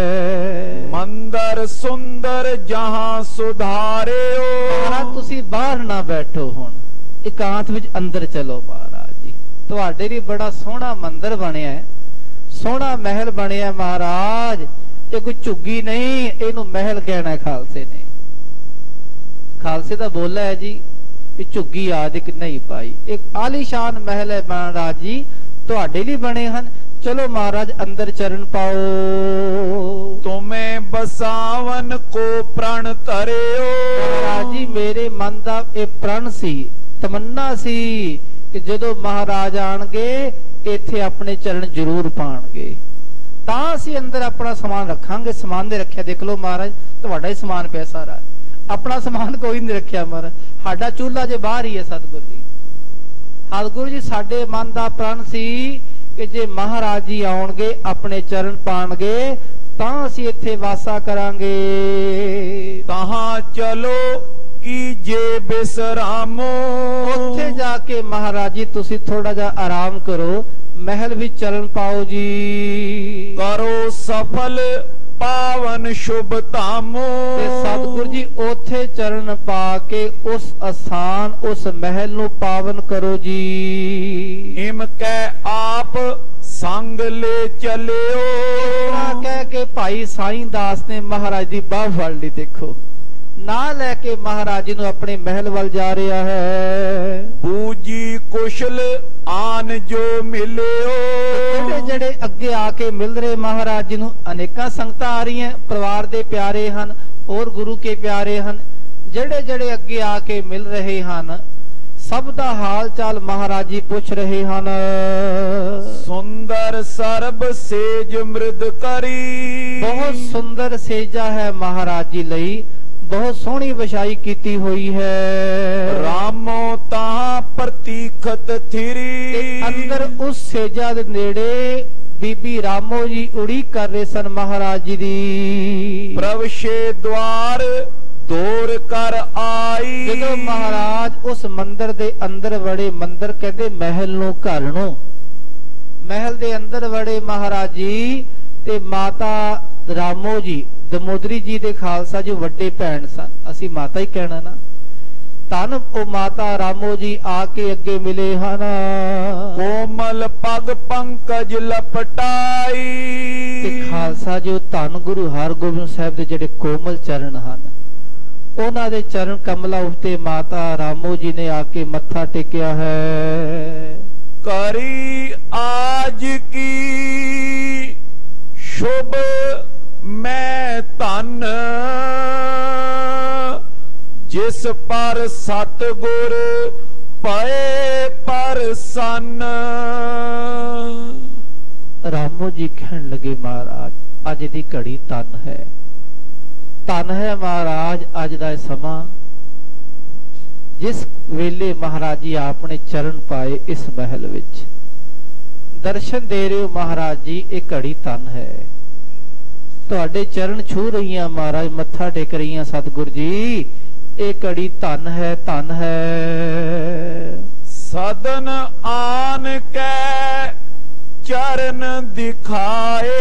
मंदर सुंदर जहां सुधारे महाराज तुसी बाहर ना बैठो हुण एकांत विच अंदर चलो महाराज जी तुहाडे लिए बड़ा सोहना मंदिर बनिया है सोहना महल बनिया महाराज ये कोई झुग्गी नहीं इनू महल कहना है खालसे ने। खालसे दा बोला है जी ये झुग्गी आदिक नहीं पाई एक आलीशान महल है महाराज जी तुहाडे लिए बने हन चलो महाराज अंदर चरण पाओ। तुम्हें बसावन को प्रण धरियो। महाराज जी मेरे मन दा ये प्रण सी तमन्ना सी कि जदों महाराज आणगे इत्थे अपने चरण जरूर पाणगे तां असीं अंदर अपना समान रखांगे। समान दे रखिया देख लो महाराज तुहाडा ही समान पिया सारा अपना समान कोई नहीं रखिया महाराज साडा चूल्हा जे बाहर ही है। सतगुरु जी सतगुरु जी साडे मन दा प्रण सी कि जे महाराज जी आउणगे अपने चरण पाणगे तां असीं इत्थे वासा करांगे। तहां चलो की जे बिसरामो। उत्थे जाके महाराज जी तुसी थोड़ा जा आराम करो महल भी चरण पाओ जी। करो सफल पावन शुभ तामो। सतगुरु जी ओथे चरण पा के उस स्थान उस महल नु पावन करो जी। इम कह आप संग ले चलियो। कह के भाई साईं दास ने महाराज दी बाह फड़ ली देखो ना लेके महाराज जी अपने महल वाल जा रहा है। बूजी कुशल आन जो मिलियो। जेड़े जेड़े अगे आके मिल रहे महाराज जी अनेका संगतां आ रही हैं परिवार दे प्यारे हन और गुरु के प्यारे हन जेड़े जेड़े अगे आके मिल रहे हन सब दा हाल चाल महाराज जी पूछ रहे हन। सुंदर सरब सेज मृद करी। बहुत सुंदर सेजा है महाराज जी लई बहुत सोहनी विछाई कीती हुई है। रामो तां प्रतीखत थिरी। अंदर उस सेजा दे नेड़े ਬੀਬੀ ਰਾਮੋ ਜੀ ਉਡੀਕ ਕਰ ਰਹੇ ਸਨ ਮਹਾਰਾਜ ਜੀ ਦੀ। ਪ੍ਰਵਸ਼ੇ ਦਵਾਰ ਦੌਰ ਕਰ ਆਈ। ਜਦੋਂ ਮਹਾਰਾਜ ਉਸ ਮੰਦਰ ਦੇ ਅੰਦਰ ਵੜੇ, ਮੰਦਰ ਕਹਿੰਦੇ ਮਹਿਲ ਨੂੰ, ਘਰ ਨੂੰ, ਮਹਿਲ ਦੇ ਅੰਦਰ ਵੜੇ ਮਹਾਰਾਜ ਜੀ, ਤੇ ਮਾਤਾ ਰਾਮੋ ਜੀ ਦਮੋਦਰੀ ਜੀ ਦੇ ਖਾਲਸਾ ਜੀ ਵੱਡੇ ਭੈਣ ਸਨ, ਅਸੀਂ ਮਾਤਾ ਹੀ ਕਹਿਣਾ ਨਾ। ਧੰਨ ਉਹ ਮਾਤਾ ਰਾਮੋ ਜੀ ਆ ਕੇ ਅੱਗੇ ਮਿਲੇ ਹਨ। ਕੋਮਲ ਪਗ ਪੰਕਜ ਲਪਟਾਈ। ਤੇ ਖਾਲਸਾ ਜੀ ਧੰਨ ਗੁਰੂ ਹਰਗੋਬਿੰਦ ਸਾਹਿਬ ਦੇ ਜਿਹੜੇ ਕੋਮਲ ਚਰਨ ਹਨ, ਉਹਨਾਂ ਦੇ ਚਰਨ ਕਮਲਾਂ ਉੱਤੇ ਮਾਤਾ ਰਾਮੋ ਜੀ ਨੇ ਆ ਕੇ ਮੱਥਾ ਟੇਕਿਆ ਹੈ। ਕਰੀ ਆਜ ਕੀ ਸ਼ੁਭ ਮੈਂ ਧਨ, ਜਿਸ ਪਰ ਸਤਿਗੁਰ ਪਏ ਪ੍ਰਸੰਨ। ਰਾਮੋ ਜੀ ਕਹਿਣ ਲੱਗੇ ਮਹਾਰਾਜ ਅੱਜ ਦੀ ਘੜੀ ਧਨ ਹੈ, ਧਨ ਹੈ ਮਹਾਰਾਜ ਅੱਜ ਦਾ ਸਮਾਂ, ਜਿਸ ਵੇਲੇ ਮਹਾਰਾਜ ਜੀ ਆਪਣੇ ਚਰਨ ਪਾਏ ਇਸ ਮਹਿਲ ਵਿੱਚ ਦਰਸ਼ਨ ਦੇ ਰਹੇ ਹੋ ਮਹਾਰਾਜ ਜੀ, ਇਹ ਘੜੀ ਧਨ ਹੈ। ਤੁਹਾਡੇ ਚਰਨ ਛੂ ਰਹੀਆਂ ਮਹਾਰਾਜ, ਮੱਥਾ ਟੇਕ ਰਹੀਆਂ ਸਤਿਗੁਰ ਜੀ, ਇਹ ਘੜੀ ਧਨ ਹੈ, ਧਨ ਹੈ। ਸਦਨ ਆਨ ਕੈ ਚਰਨ ਦਿਖਾਏ,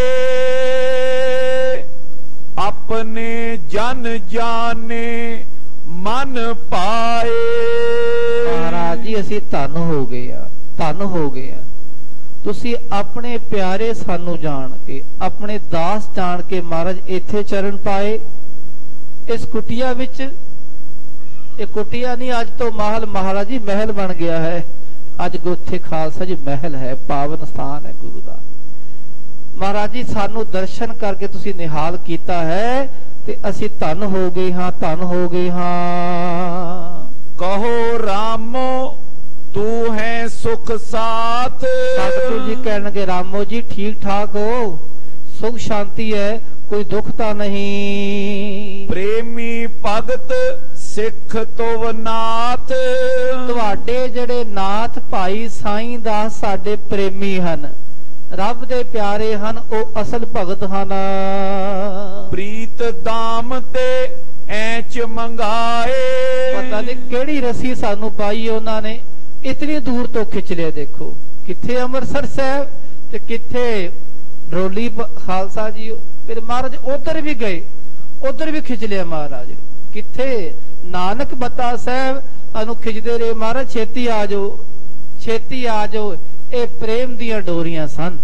ਆਪਣੇ ਜਨ ਜਾਣੇ ਮਨ ਪਾਏ। ਮਹਾਰਾਜ ਜੀ ਅਸੀਂ ਧਨ ਹੋ ਗਏ ਆ, ਧਨ ਹੋ ਗਏ ਆ। ਤੁਸੀਂ ਆਪਣੇ ਪਿਆਰੇ ਸਾਨੂੰ ਜਾਣ ਕੇ, ਆਪਣੇ ਦਾਸ ਜਾਣ ਕੇ ਮਹਾਰਾਜ ਇੱਥੇ ਚਰਨ ਪਾਏ ਇਸ ਕੁਟੀਆ ਵਿੱਚ। ਇਹ ਕੁਟੀਆ ਨਹੀਂ, ਅੱਜ ਤੋਂ ਮਹਿਲ ਮਹਾਰਾਜ ਜੀ ਮਹਿਲ ਬਣ ਗਿਆ ਹੈ। ਅੱਜ ਗੁੱਥੇ ਖਾਲਸਾ ਜੀ ਮਹਿਲ ਹੈ, ਪਾਵਨ ਸਥਾਨ ਹੈ ਗੁਰੂ ਦਾ। ਮਹਾਰਾਜ ਜੀ ਸਾਨੂੰ ਦਰਸ਼ਨ ਕਰਕੇ ਤੁਸੀਂ ਨਿਹਾਲ ਕੀਤਾ ਹੈ ਤੇ ਅਸੀਂ ਧਨ ਹੋ ਗਏ ਹਾਂ, ਧਨ ਹੋ ਗਏ ਹਾਂ। ਕਹੋ ਰਾਮੋ ਤੂੰ ਹੈ ਸੁਖ ਸਾਥ। ਸਤਿਗੁਰੂ ਜੀ ਕਹਿਣਗੇ ਰਾਮੋ ਜੀ ਠੀਕ ਠਾਕ ਹੋ, ਸੁਖ ਸ਼ਾਂਤੀ ਹੈ, ਕੋਈ ਦੁੱਖ ਤਾਂ ਨਹੀਂ। ਪ੍ਰੇਮੀ ਭਗਤ ਸਿੱਖ ਤੋ ਨਾਥ। ਤੁਹਾਡੇ ਜਿਹੜੇ ਨਾਥ ਭਾਈ ਸਾਈਂ ਦਾਸ ਸਾਡੇ ਪ੍ਰੇਮੀ ਹਨ, ਰੱਬ ਦੇ ਪਿਆਰੇ ਹਨ, ਉਹ ਅਸਲ ਭਗਤ ਹਨ। ਪ੍ਰੀਤ ਦਾਮ ਤੇ ਐਚ ਮੰਗਾਏ। ਪਤਾ ਨਹੀਂ ਕਿਹੜੀ ਰੱਸੀ ਸਾਨੂੰ ਪਾਈ ਉਹਨਾਂ ਨੇ, ਇਤਨੀ ਦੂਰ ਤੋਂ ਖਿੱਚ ਲਿਆ। ਦੇਖੋ ਕਿੱਥੇ ਅੰਮ੍ਰਿਤਸਰ ਸਾਹਿਬ ਤੇ ਕਿੱਥੇ ਡਰੋਲੀ ਖਾਲਸਾ ਜੀ। ਫਿਰ ਮਹਾਰਾਜ ਉਧਰ ਵੀ ਗਏ, ਉਧਰ ਵੀ ਖਿੱਚ ਲਿਆ ਮਹਾਰਾਜ। ਕਿੱਥੇ ਨਾਨਕ ਮਤਾ ਸਾਹਿਬ ਅਨੂ ਖਿੱਚਦੇ ਰਹੇ ਮਹਾਰਾਜ, ਛੇਤੀ ਆ ਜਾਓ, ਛੇਤੀ ਆ ਜਾਓ। ਇਹ ਪ੍ਰੇਮ ਦੀਆਂ ਡੋਰੀਆਂ ਸਨ।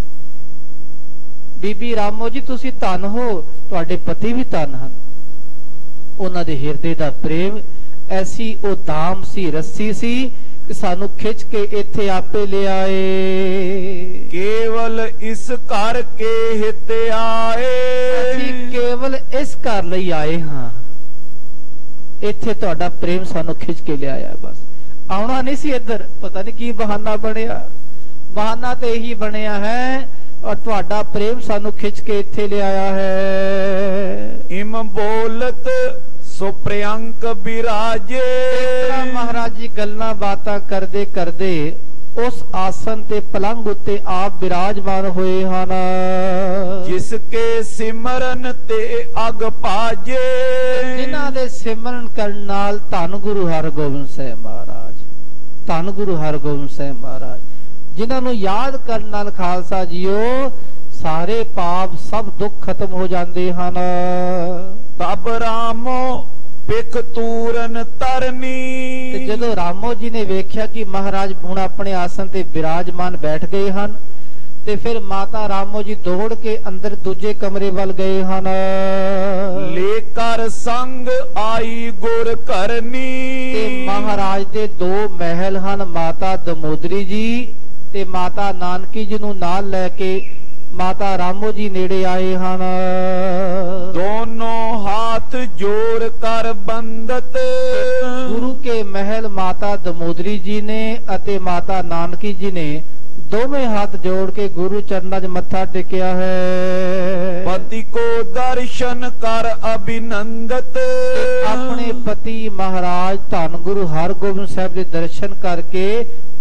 ਬੀਬੀ ਰਾਮੋ ਜੀ ਤੁਸੀਂ ਧਨ ਹੋ, ਤੁਹਾਡੇ ਪਤੀ ਵੀ ਧਨ ਹਨ। ਉਹਨਾਂ ਦੇ ਹਿਰਦੇ ਦਾ ਪ੍ਰੇਮ ਐਸੀ ਉਹ ਦਾਮ ਸੀ, ਰੱਸੀ ਸੀ ਕਿ ਸਾਨੂੰ ਖਿੱਚ ਕੇ ਇੱਥੇ ਆਪੇ ਲੈ ਆਏ। ਕੇਵਲ ਇਸ ਘਰ ਕੇ ਹਿਤ ਆਏ। ਅਸੀਂ ਕੇਵਲ ਇਸ ਘਰ ਲਈ ਆਏ ਹਾਂ, ਇੱਥੇ ਤੁਹਾਡਾ ਪ੍ਰੇਮ ਸਾਨੂੰ ਖਿੱਚ ਕੇ ਲਿਆਇਆ। ਬਸ ਆਉਣਾ ਨਹੀਂ ਸੀ ਇੱਧਰ, ਪਤਾ ਨਹੀਂ ਕੀ ਬਹਾਨਾ ਬਣਿਆ। ਬਹਾਨਾ ਤੇ ਇਹੀ ਬਣਿਆ ਹੈ, ਔਰ ਤੁਹਾਡਾ ਪ੍ਰੇਮ ਸਾਨੂੰ ਖਿੱਚ ਕੇ ਇੱਥੇ ਲਿਆਇਆ ਹੈ। ਇਮ ਬੋਲਤ ਸੋ ਪ੍ਰਿਯੰਕ ਬਿਰਾਜੇ। ਮਹਾਰਾਜ ਜੀ ਗੱਲਾਂ ਬਾਤਾਂ ਕਰਦੇ ਕਰਦੇ ਉਸ ਆਸਨ ਤੇ ਪਲੰਗ ਉੱਤੇ ਆਪ ਬਿਰਾਜਮਾਨ ਹੋਏ ਹਨ। ਜਿਸ ਕੇ ਸਿਮਰਨ ਤੇ ਅਗ ਭਾਜੇ। ਜਿਨ੍ਹਾਂ ਦੇ ਸਿਮਰਨ ਕਰਨ ਨਾਲ ਧੰਨ ਗੁਰੂ ਹਰਗੋਬਿੰਦ ਸਾਹਿਬ ਮਹਾਰਾਜ, ਧੰਨ ਗੁਰੂ ਹਰਗੋਬਿੰਦ ਸਾਹਿਬ ਮਹਾਰਾਜ, ਜਿਨ੍ਹਾਂ ਨੂੰ ਯਾਦ ਕਰਨ ਨਾਲ ਖਾਲਸਾ ਜੀਓ ਸਾਰੇ ਪਾਪ ਸਭ ਦੁੱਖ ਖਤਮ ਹੋ ਜਾਂਦੇ ਹਨ। ਤਬ ਰਾਮੋ ਪਿਖ ਤੂਰਨ ਤਰਨੀ। ਤੇ ਜਦੋਂ ਰਾਮੋ ਜੀ ਨੇ ਵੇਖਿਆ ਕਿ ਮਹਾਰਾਜ ਹੁਣ ਆਪਣੇ ਆਸਨ ਤੇ ਬਿਰਾਜਮਾਨ ਬੈਠ ਗਏ ਹਨ, ਤੇ ਫਿਰ ਮਾਤਾ ਰਾਮੋ ਜੀ ਦੌੜ ਕੇ ਅੰਦਰ ਦੂਜੇ ਕਮਰੇ ਵੱਲ ਗਏ ਹਨ। ਲੈ ਕਰ ਸੰਗ ਆਈ ਗੁਰ ਕਰਨੀ। ਤੇ ਮਹਾਰਾਜ ਦੇ ਦੋ ਮਹਿਲ ਹਨ, ਮਾਤਾ ਦਮੋਦਰੀ ਜੀ ਤੇ ਮਾਤਾ ਨਾਨਕੀ ਜੀ ਨੂੰ ਨਾਲ ਲੈ ਕੇ ਮਾਤਾ ਰਾਮੋ ਜੀ ਨੇੜੇ ਆਏ ਹਨ। ਦੋਨੋਂ ਹਾਥ ਜੋੜ ਕਰ ਬੰਦਤ। ਗੁਰੂ ਕੇ ਮਹਿਲ ਮਾਤਾ ਦਮੋਦਰੀ ਜੀ ਨੇ ਅਤੇ ਮਾਤਾ ਨਾਨਕੀ ਜੀ ਨੇ ਦੋਵੇਂ ਹੱਥ ਜੋੜ ਕੇ ਗੁਰੂ ਚਰਨਾਂ 'ਚ ਮੱਥਾ ਟੇਕਿਆ ਹੈ। ਪਤੀ ਕੋ ਦਰਸ਼ਨ ਕਰ ਅਭਿਨੰਦਤ। ਆਪਣੇ ਪਤੀ ਮਹਾਰਾਜ ਧੰਨ ਗੁਰੂ ਹਰਗੋਬਿੰਦ ਸਾਹਿਬ ਦੇ ਦਰਸ਼ਨ ਕਰਕੇ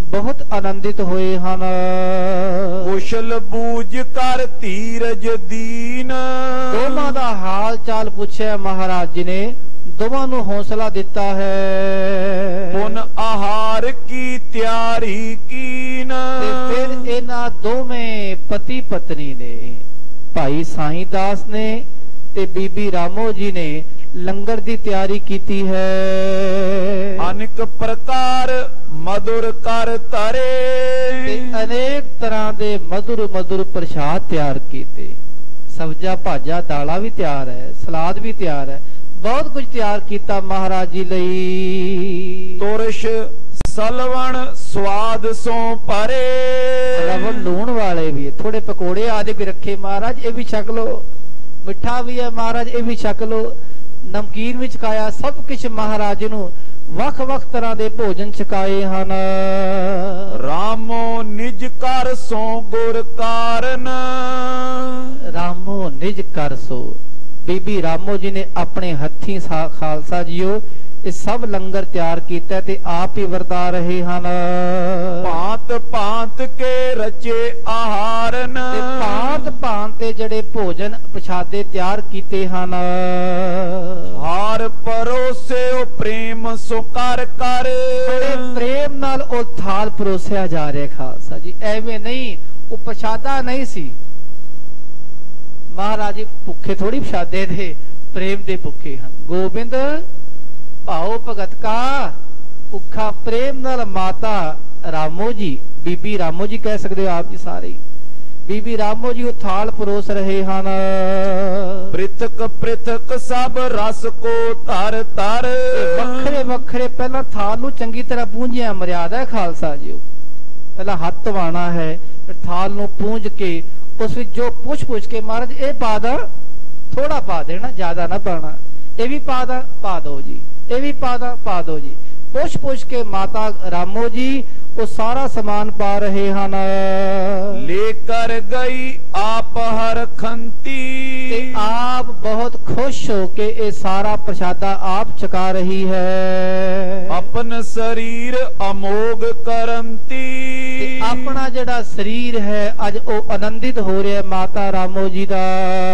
ਬਹੁਤ ਆਨੰਦਿਤ ਹੋਏ ਹਨ। ਕੁਸ਼ਲ ਬੂਝ ਕਰ ਧੀਰਜ ਦੀਨ। ਦੋਵਾਂ ਦਾ ਹਾਲ ਚਾਲ ਪੁੱਛਿਆ ਮਹਾਰਾਜ ਜੀ ਨੇ, ਦੋਵਾਂ ਨੂੰ ਹੌਸਲਾ ਦਿੱਤਾ ਹੈ। ਪੁਨ ਆਹਾਰ ਕੀ ਤਿਆਰੀ ਕੀਨ। ਤੇ ਫਿਰ ਇਹਨਾਂ ਦੋਵੇਂ ਪਤੀ ਪਤਨੀ ਨੇ, ਭਾਈ ਸਾਈਂ ਦਾਸ ਨੇ ਤੇ ਬੀਬੀ ਰਾਮੋ ਜੀ ਨੇ ਲੰਗਰ ਦੀ ਤਿਆਰੀ ਕੀਤੀ ਹੈ। ਅਨੇਕ ਪ੍ਰਕਾਰ ਮధుਰ ਕਰ ਤਰੇ। ਤੇ ਅਨੇਕ ਤਰ੍ਹਾਂ ਦੇ ਮధుਰ ਮధుਰ ਪ੍ਰਸ਼ਾਦ ਤਿਆਰ ਕੀਤੇ। ਸਬਜ਼ਾ ਭਾਜਾ ਦਾਲਾਂ ਵੀ ਤਿਆਰ ਹੈ, ਸਲਾਦ ਵੀ ਤਿਆਰ ਹੈ, ਬਹੁਤ ਕੁਝ ਤਿਆਰ ਕੀਤਾ ਮਹਾਰਾਜ ਜੀ ਲਈ। ਤੁਰਸ਼ ਸਲਵਣ ਸਵਾਦ ਸੋ ਭਰੇ। ਰਵਣ ਲੂਣ ਵਾਲੇ ਵੀ, ਥੋੜੇ ਪਕੌੜੇ ਆਦਿ ਵੀ ਰੱਖੇ ਮਹਾਰਾਜ, ਇਹ ਵੀ ਛਕ ਲੋ। ਮਿੱਠਾ ਵੀ ਹੈ ਮਹਾਰਾਜ, ਇਹ ਵੀ ਛਕ ਲੋ। ਨਮਕੀਨ ਵੀ ਛਕਾਇਆ, ਸਭ ਕੁਝ ਮਹਾਰਾਜ ਨੂੰ ਵੱਖ ਵੱਖ ਤਰ੍ਹਾਂ ਦੇ ਭੋਜਨ ਛਕਾਏ ਹਨ। ਰਾਮੋ ਨਿਜ ਕਰ ਸੋ ਗੁਰ ਕਾਰਨ। ਰਾਮੋ ਨਿਜ ਕਰ ਸੋ, ਬੀਬੀ ਰਾਮੋ ਜੀ ਨੇ ਆਪਣੇ ਹੱਥੀਂ ਖਾਲਸਾ ਜੀਓ ਇਹ ਸਭ ਲੰਗਰ ਤਿਆਰ ਕੀਤਾ ਤੇ ਆਪ ਹੀ ਵਰਤਾ ਰਹੇ ਹਨ। ਭਾਂਤ ਭਾਂਤ ਕੇ ਰਚੇ ਆਹਾਰਨ। ਤੇ ਭਾਂਤ ਭਾਂਤ ਤੇ ਜਿਹੜੇ ਭੋਜਨ ਪ੍ਰਸ਼ਾਦੇ ਤਿਆਰ ਕੀਤੇ ਹਨ। ਹਾਰ ਪਰੋਸੇ ਉਹ ਪ੍ਰੇਮ ਸੋ ਕਰ ਕਰ। ਬੜੇ ਪ੍ਰੇਮ ਨਾਲ ਉਹ ਥਾਲ ਪਰੋਸਿਆ ਜਾ ਰਿਹਾ ਖਾਲਸਾ ਜੀ, ਐਵੇਂ ਨਹੀਂ, ਉਹ ਪ੍ਰਸ਼ਾਦਾ ਨਹੀਂ ਸੀ ਮਹਾਰਾਜ ਜੀ, ਭੁੱਖੇ ਥੋੜੀ ਪ੍ਰਸ਼ਾਦੇ ਦੇ, ਪ੍ਰੇਮ ਦੇ ਭੁੱਖੇ ਹਨ। ਗੋਬਿੰਦ ਭਾਉ ਭਗਤ ਕਾ ਭੁੱਖਾ ਪ੍ਰੇਮ ਨਾਲ ਮਾਤਾ ਰਾਮੋ ਜੀ, ਬੀਬੀ ਰਾਮੋ ਜੀ ਕਹਿ ਸਕਦੇ ਹੋ ਆਪ ਜੀ ਸਾਰੇ, ਬੀਬੀ ਰਾਮੋ ਜੀ ਉਹ ਥਾਲ ਪਰੋਸ ਰਹੇ ਹਨ। ਪ੍ਰਿਥਕ ਪ੍ਰਿਥਕ ਸਭ ਰਸ ਕੋ ਧਰ ਧਰ। ਵੱਖਰੇ ਵੱਖਰੇ ਪਹਿਲਾਂ ਥਾਲ ਨੂੰ ਚੰਗੀ ਤਰ੍ਹਾਂ ਪੂੰਝਿਆ, ਮਰਿਆਦਾ ਹੈ ਖਾਲਸਾ ਜੀ। ਪਹਿਲਾਂ ਹੱਥ ਧਵਾਣਾ ਹੈ, ਫਿਰ ਥਾਲ ਨੂੰ ਪੂੰਝ ਕੇ ਉਸ ਵਿੱਚ ਜੋ ਪੁੱਛ ਪੁੱਛ ਕੇ ਮਹਾਰਾਜ ਇਹ ਪਾ ਦਾ, ਥੋੜਾ ਪਾ ਦੇਣਾ, ਜ਼ਿਆਦਾ ਨਾ ਪਾਣਾ, ਇਹ ਵੀ ਪਾ ਦਾ, ਪਾ ਦੋ ਜੀ, ਇਹ ਵੀ ਪਾ ਦਾ, ਪਾ ਦੋ ਜੀ। ਪੁੱਛ ਪੁੱਛ ਕੇ ਮਾਤਾ ਰਾਮੋ ਜੀ ਉਹ ਸਾਰਾ ਸਮਾਨ ਪਾ ਰਹੇ ਹਨ। ਲੈ ਕਰ ਗਈ ਆਪ ਹਰ ਖੰਤੀ। ਤੇ ਆਪ ਬਹੁਤ ਖੁਸ਼ ਹੋ ਕੇ ਇਹ ਸਾਰਾ ਪ੍ਰਸ਼ਾਦਾ ਆਪ ਛਕਾ ਰਹੀ ਹੈ। ਆਪਨ ਸਰੀਰ ਅਮੋਗ ਕਰੰਤੀ। ਤੇ ਆਪਣਾ ਜਿਹੜਾ ਸਰੀਰ ਹੈ ਅੱਜ ਉਹ ਆਨੰਦਿਤ ਹੋ ਰਿਹਾ ਮਾਤਾ ਰਾਮੋ ਜੀ ਦਾ।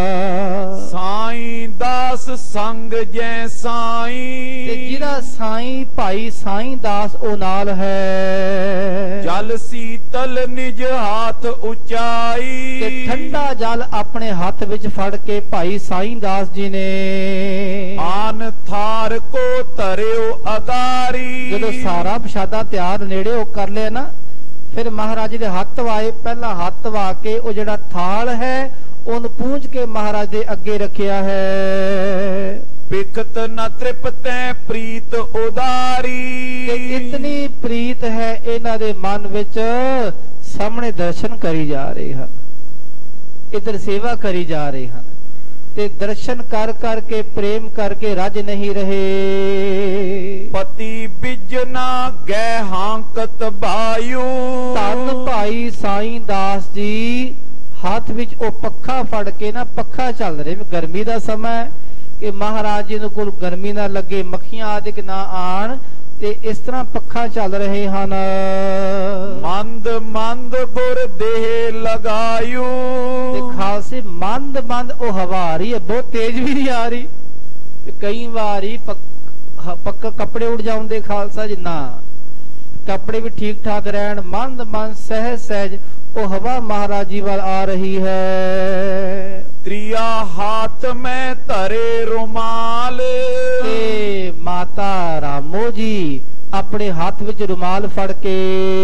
ਸਾਈਂ ਦਾਸ ਸੰਗ ਜੈ ਸਾਈਂ। ਤੇ ਜਿਹਦਾ ਸਾਈਂ ਭਾਈ ਸਾਈਂ ਦਾਸ ਉਹ ਨਾਲ ਹੈ। ਜਲ ਸੀਤਲ ਨਿਜ ਹੱਥ ਉਚਾਈ। ਤੇ ਠੰਡਾ ਜਲ ਆਪਣੇ ਹੱਥ ਵਿੱਚ ਫੜ ਕੇ ਭਾਈ ਸਾਈਂ ਦਾਸ ਜੀ ਨੇ ਆਨ ਥਾਰ ਕੋ ਧਰਿਓ ਅਗਾਰੀ। ਜਦੋਂ ਸਾਰਾ ਪ੍ਰਸ਼ਾਦਾ ਤਿਆਰ ਨੇੜੇ ਉਹ ਕਰ ਲਿਆ ਨਾ, ਫਿਰ ਮਹਾਰਾਜ ਜੀ ਦੇ ਹੱਥ ਵਾਏ, ਪਹਿਲਾਂ ਹੱਥ ਵਾ ਕੇ ਉਹ ਜਿਹੜਾ ਥਾਲ ਹੈ ਉਹਨੂੰ ਪੂੰਝ ਕੇ ਮਹਾਰਾਜ ਦੇ ਅੱਗੇ ਰੱਖਿਆ ਹੈ। ਬਿਕਤ ਨ ਤ੍ਰਿਪਤੈ ਪ੍ਰੀਤ ਉਦਾਰੀ। ਤੇ ਇਤਨੀ ਪ੍ਰੀਤ ਹੈ ਇਹਨਾਂ ਦੇ ਮਨ ਵਿੱਚ, ਸਾਹਮਣੇ ਦਰਸ਼ਨ ਕਰੀ ਜਾ ਰਹੇ ਹਨ, ਇਧਰ ਸੇਵਾ ਕਰੀ ਜਾ ਰਹੇ ਹਨ। ਤੇ ਦਰਸ਼ਨ ਕਰ ਕਰਕੇ ਪ੍ਰੇਮ ਕਰਕੇ ਰੱਜ ਨਹੀਂ ਰਹੇ। ਪਤੀ ਬਿਜਨਾ ਗੈ ਹਾਂਕਤ ਬਾਯੂ। ਧੰਨ ਭਾਈ ਸਾਈਂ ਦਾਸ ਜੀ ਹੱਥ ਵਿੱਚ ਉਹ ਪੱਖਾ ਫੜ ਕੇ ਨਾ, ਪੱਖਾ ਚੱਲ ਰਿਹਾ, ਗਰਮੀ ਦਾ ਸਮਾਂ ਕਿ ਮਹਾਰਾਜ ਜੀ ਨੂੰ ਕੋਲ ਗਰਮੀ ਨਾ ਲੱਗੇ, ਮੱਖੀਆਂ ਆਦਿਕ ਨਾ ਆਣ, ਤੇ ਇਸ ਤਰ੍ਹਾਂ ਪੱਖਾ ਚੱਲ ਰਹੇ ਹਨ। ਮੰਦ ਮੰਦ ਗੁਰ ਦੇਹ ਲਗਾਇਓ। ਤੇ ਖਾਲਸੇ ਮੰਦ ਮੰਦ ਉਹ ਹਵਾ ਆ ਰਹੀ ਹੈ, ਬਹੁਤ ਤੇਜ਼ ਵੀ ਨਹੀਂ ਆ ਰਹੀ। ਕਈ ਵਾਰੀ ਪੱਕਾ ਕੱਪੜੇ ਉੱਡ ਜਾਂਦੇ ਖਾਲਸਾ ਜੀ, ਨਾ, ਕੱਪੜੇ ਵੀ ਠੀਕ ਠਾਕ ਰਹਿਣ, ਮੰਦ ਮੰਦ ਸਹਿਜ ਸਹਿਜ ਉਹ ਹਵਾ ਮਹਾਰਾਜ ਜੀ ਵੱਲ ਆ ਰਹੀ ਹੈ। ਤ੍ਰਿਆ ਹਾਥ ਮੈਂ ਧਰੇ ਰੁਮਾਲ। ਤੇ ਮਾਤਾ ਰਾਮੋ ਜੀ ਆਪਣੇ ਹੱਥ ਵਿੱਚ ਰੁਮਾਲ ਫੜ ਕੇ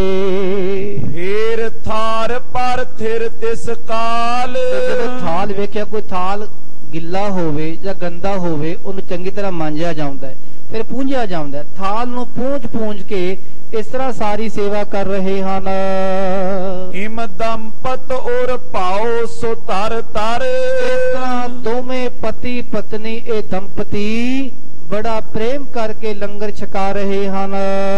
ਫੇਰ ਥਾਰ ਪਰ ਥਿਰ ਤਿਸ ਕਾਲ। ਜਦੋਂ ਥਾਲ ਵੇਖਿਆ ਕੋਈ ਥਾਲ ਗਿੱਲਾ ਹੋਵੇ ਜਾਂ ਗੰਦਾ ਹੋਵੇ ਉਹਨੂੰ ਚੰਗੀ ਤਰ੍ਹਾਂ ਮਾਂਜਿਆ ਜਾਂਦਾ ਹੈ, ਫਿਰ ਪੂੰਝਿਆ ਜਾਂਦਾ ਹੈ। ਥਾਲ ਨੂੰ ਪੂੰਝ ਪੂੰਝ ਕੇ ਇਸ ਤਰ੍ਹਾਂ ਸਾਰੀ ਸੇਵਾ ਕਰ ਰਹੇ ਹਨ। ਇਮ ਦੰਪਤ ਔਰ ਪਾਓ ਸੋ ਤਰ ਤਰ। ਇਸ ਤਰ੍ਹਾਂ ਦੋਵੇਂ ਪਤੀ ਪਤਨੀ ਇਹ ਦੰਪਤੀ ਬੜਾ ਪ੍ਰੇਮ ਕਰਕੇ ਲੰਗਰ ਛਕਾ ਰਹੇ ਹਨ।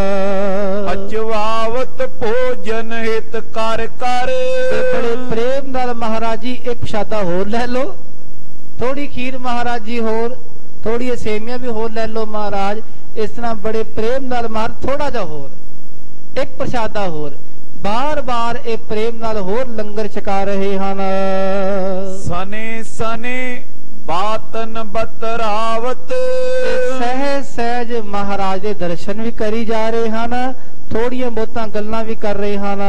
ਅਜਵਾਵਤ ਭੋਜਨ ਹਿਤ ਕਰ ਕਰ। ਬੜੇ ਪ੍ਰੇਮ ਨਾਲ ਮਹਾਰਾਜ ਜੀ ਇੱਕ ਪ੍ਰਸ਼ਾਦਾ ਹੋਰ ਲੈ ਲਓ, ਥੋੜੀ ਖੀਰ ਮਹਾਰਾਜ ਜੀ ਹੋਰ, ਥੋੜੀ ਸੇਮੀਆਂ ਵੀ ਹੋਰ ਲੈ ਲਓ ਮਹਾਰਾਜ। ਇਸ ਤਰ੍ਹਾਂ ਬੜੇ ਪ੍ਰੇਮ ਨਾਲ ਮਾਰ ਥੋੜਾ ਜਿਹਾ ਹੋਰ, ਇੱਕ ਪ੍ਰਸ਼ਾਦਾ ਹੋਰ, ਬਾਰ-ਬਾਰ ਇਹ ਪ੍ਰੇਮ ਨਾਲ ਹੋਰ ਲੰਗਰ ਛਕਾ ਰਹੇ ਹਨ। ਸਨੇ ਸਨੇ ਬਾਤਨ ਬਤਰਾਵਤ, ਸਹਿਜ ਸਹਿਜ ਮਹਾਰਾਜ ਦੇ ਦਰਸ਼ਨ ਵੀ ਕਰੀ ਜਾ ਰਹੇ ਹਨ, ਥੋੜੀਆਂ ਬਹੁਤਾਂ ਗੱਲਾਂ ਵੀ ਕਰ ਰਹੇ ਹਨ।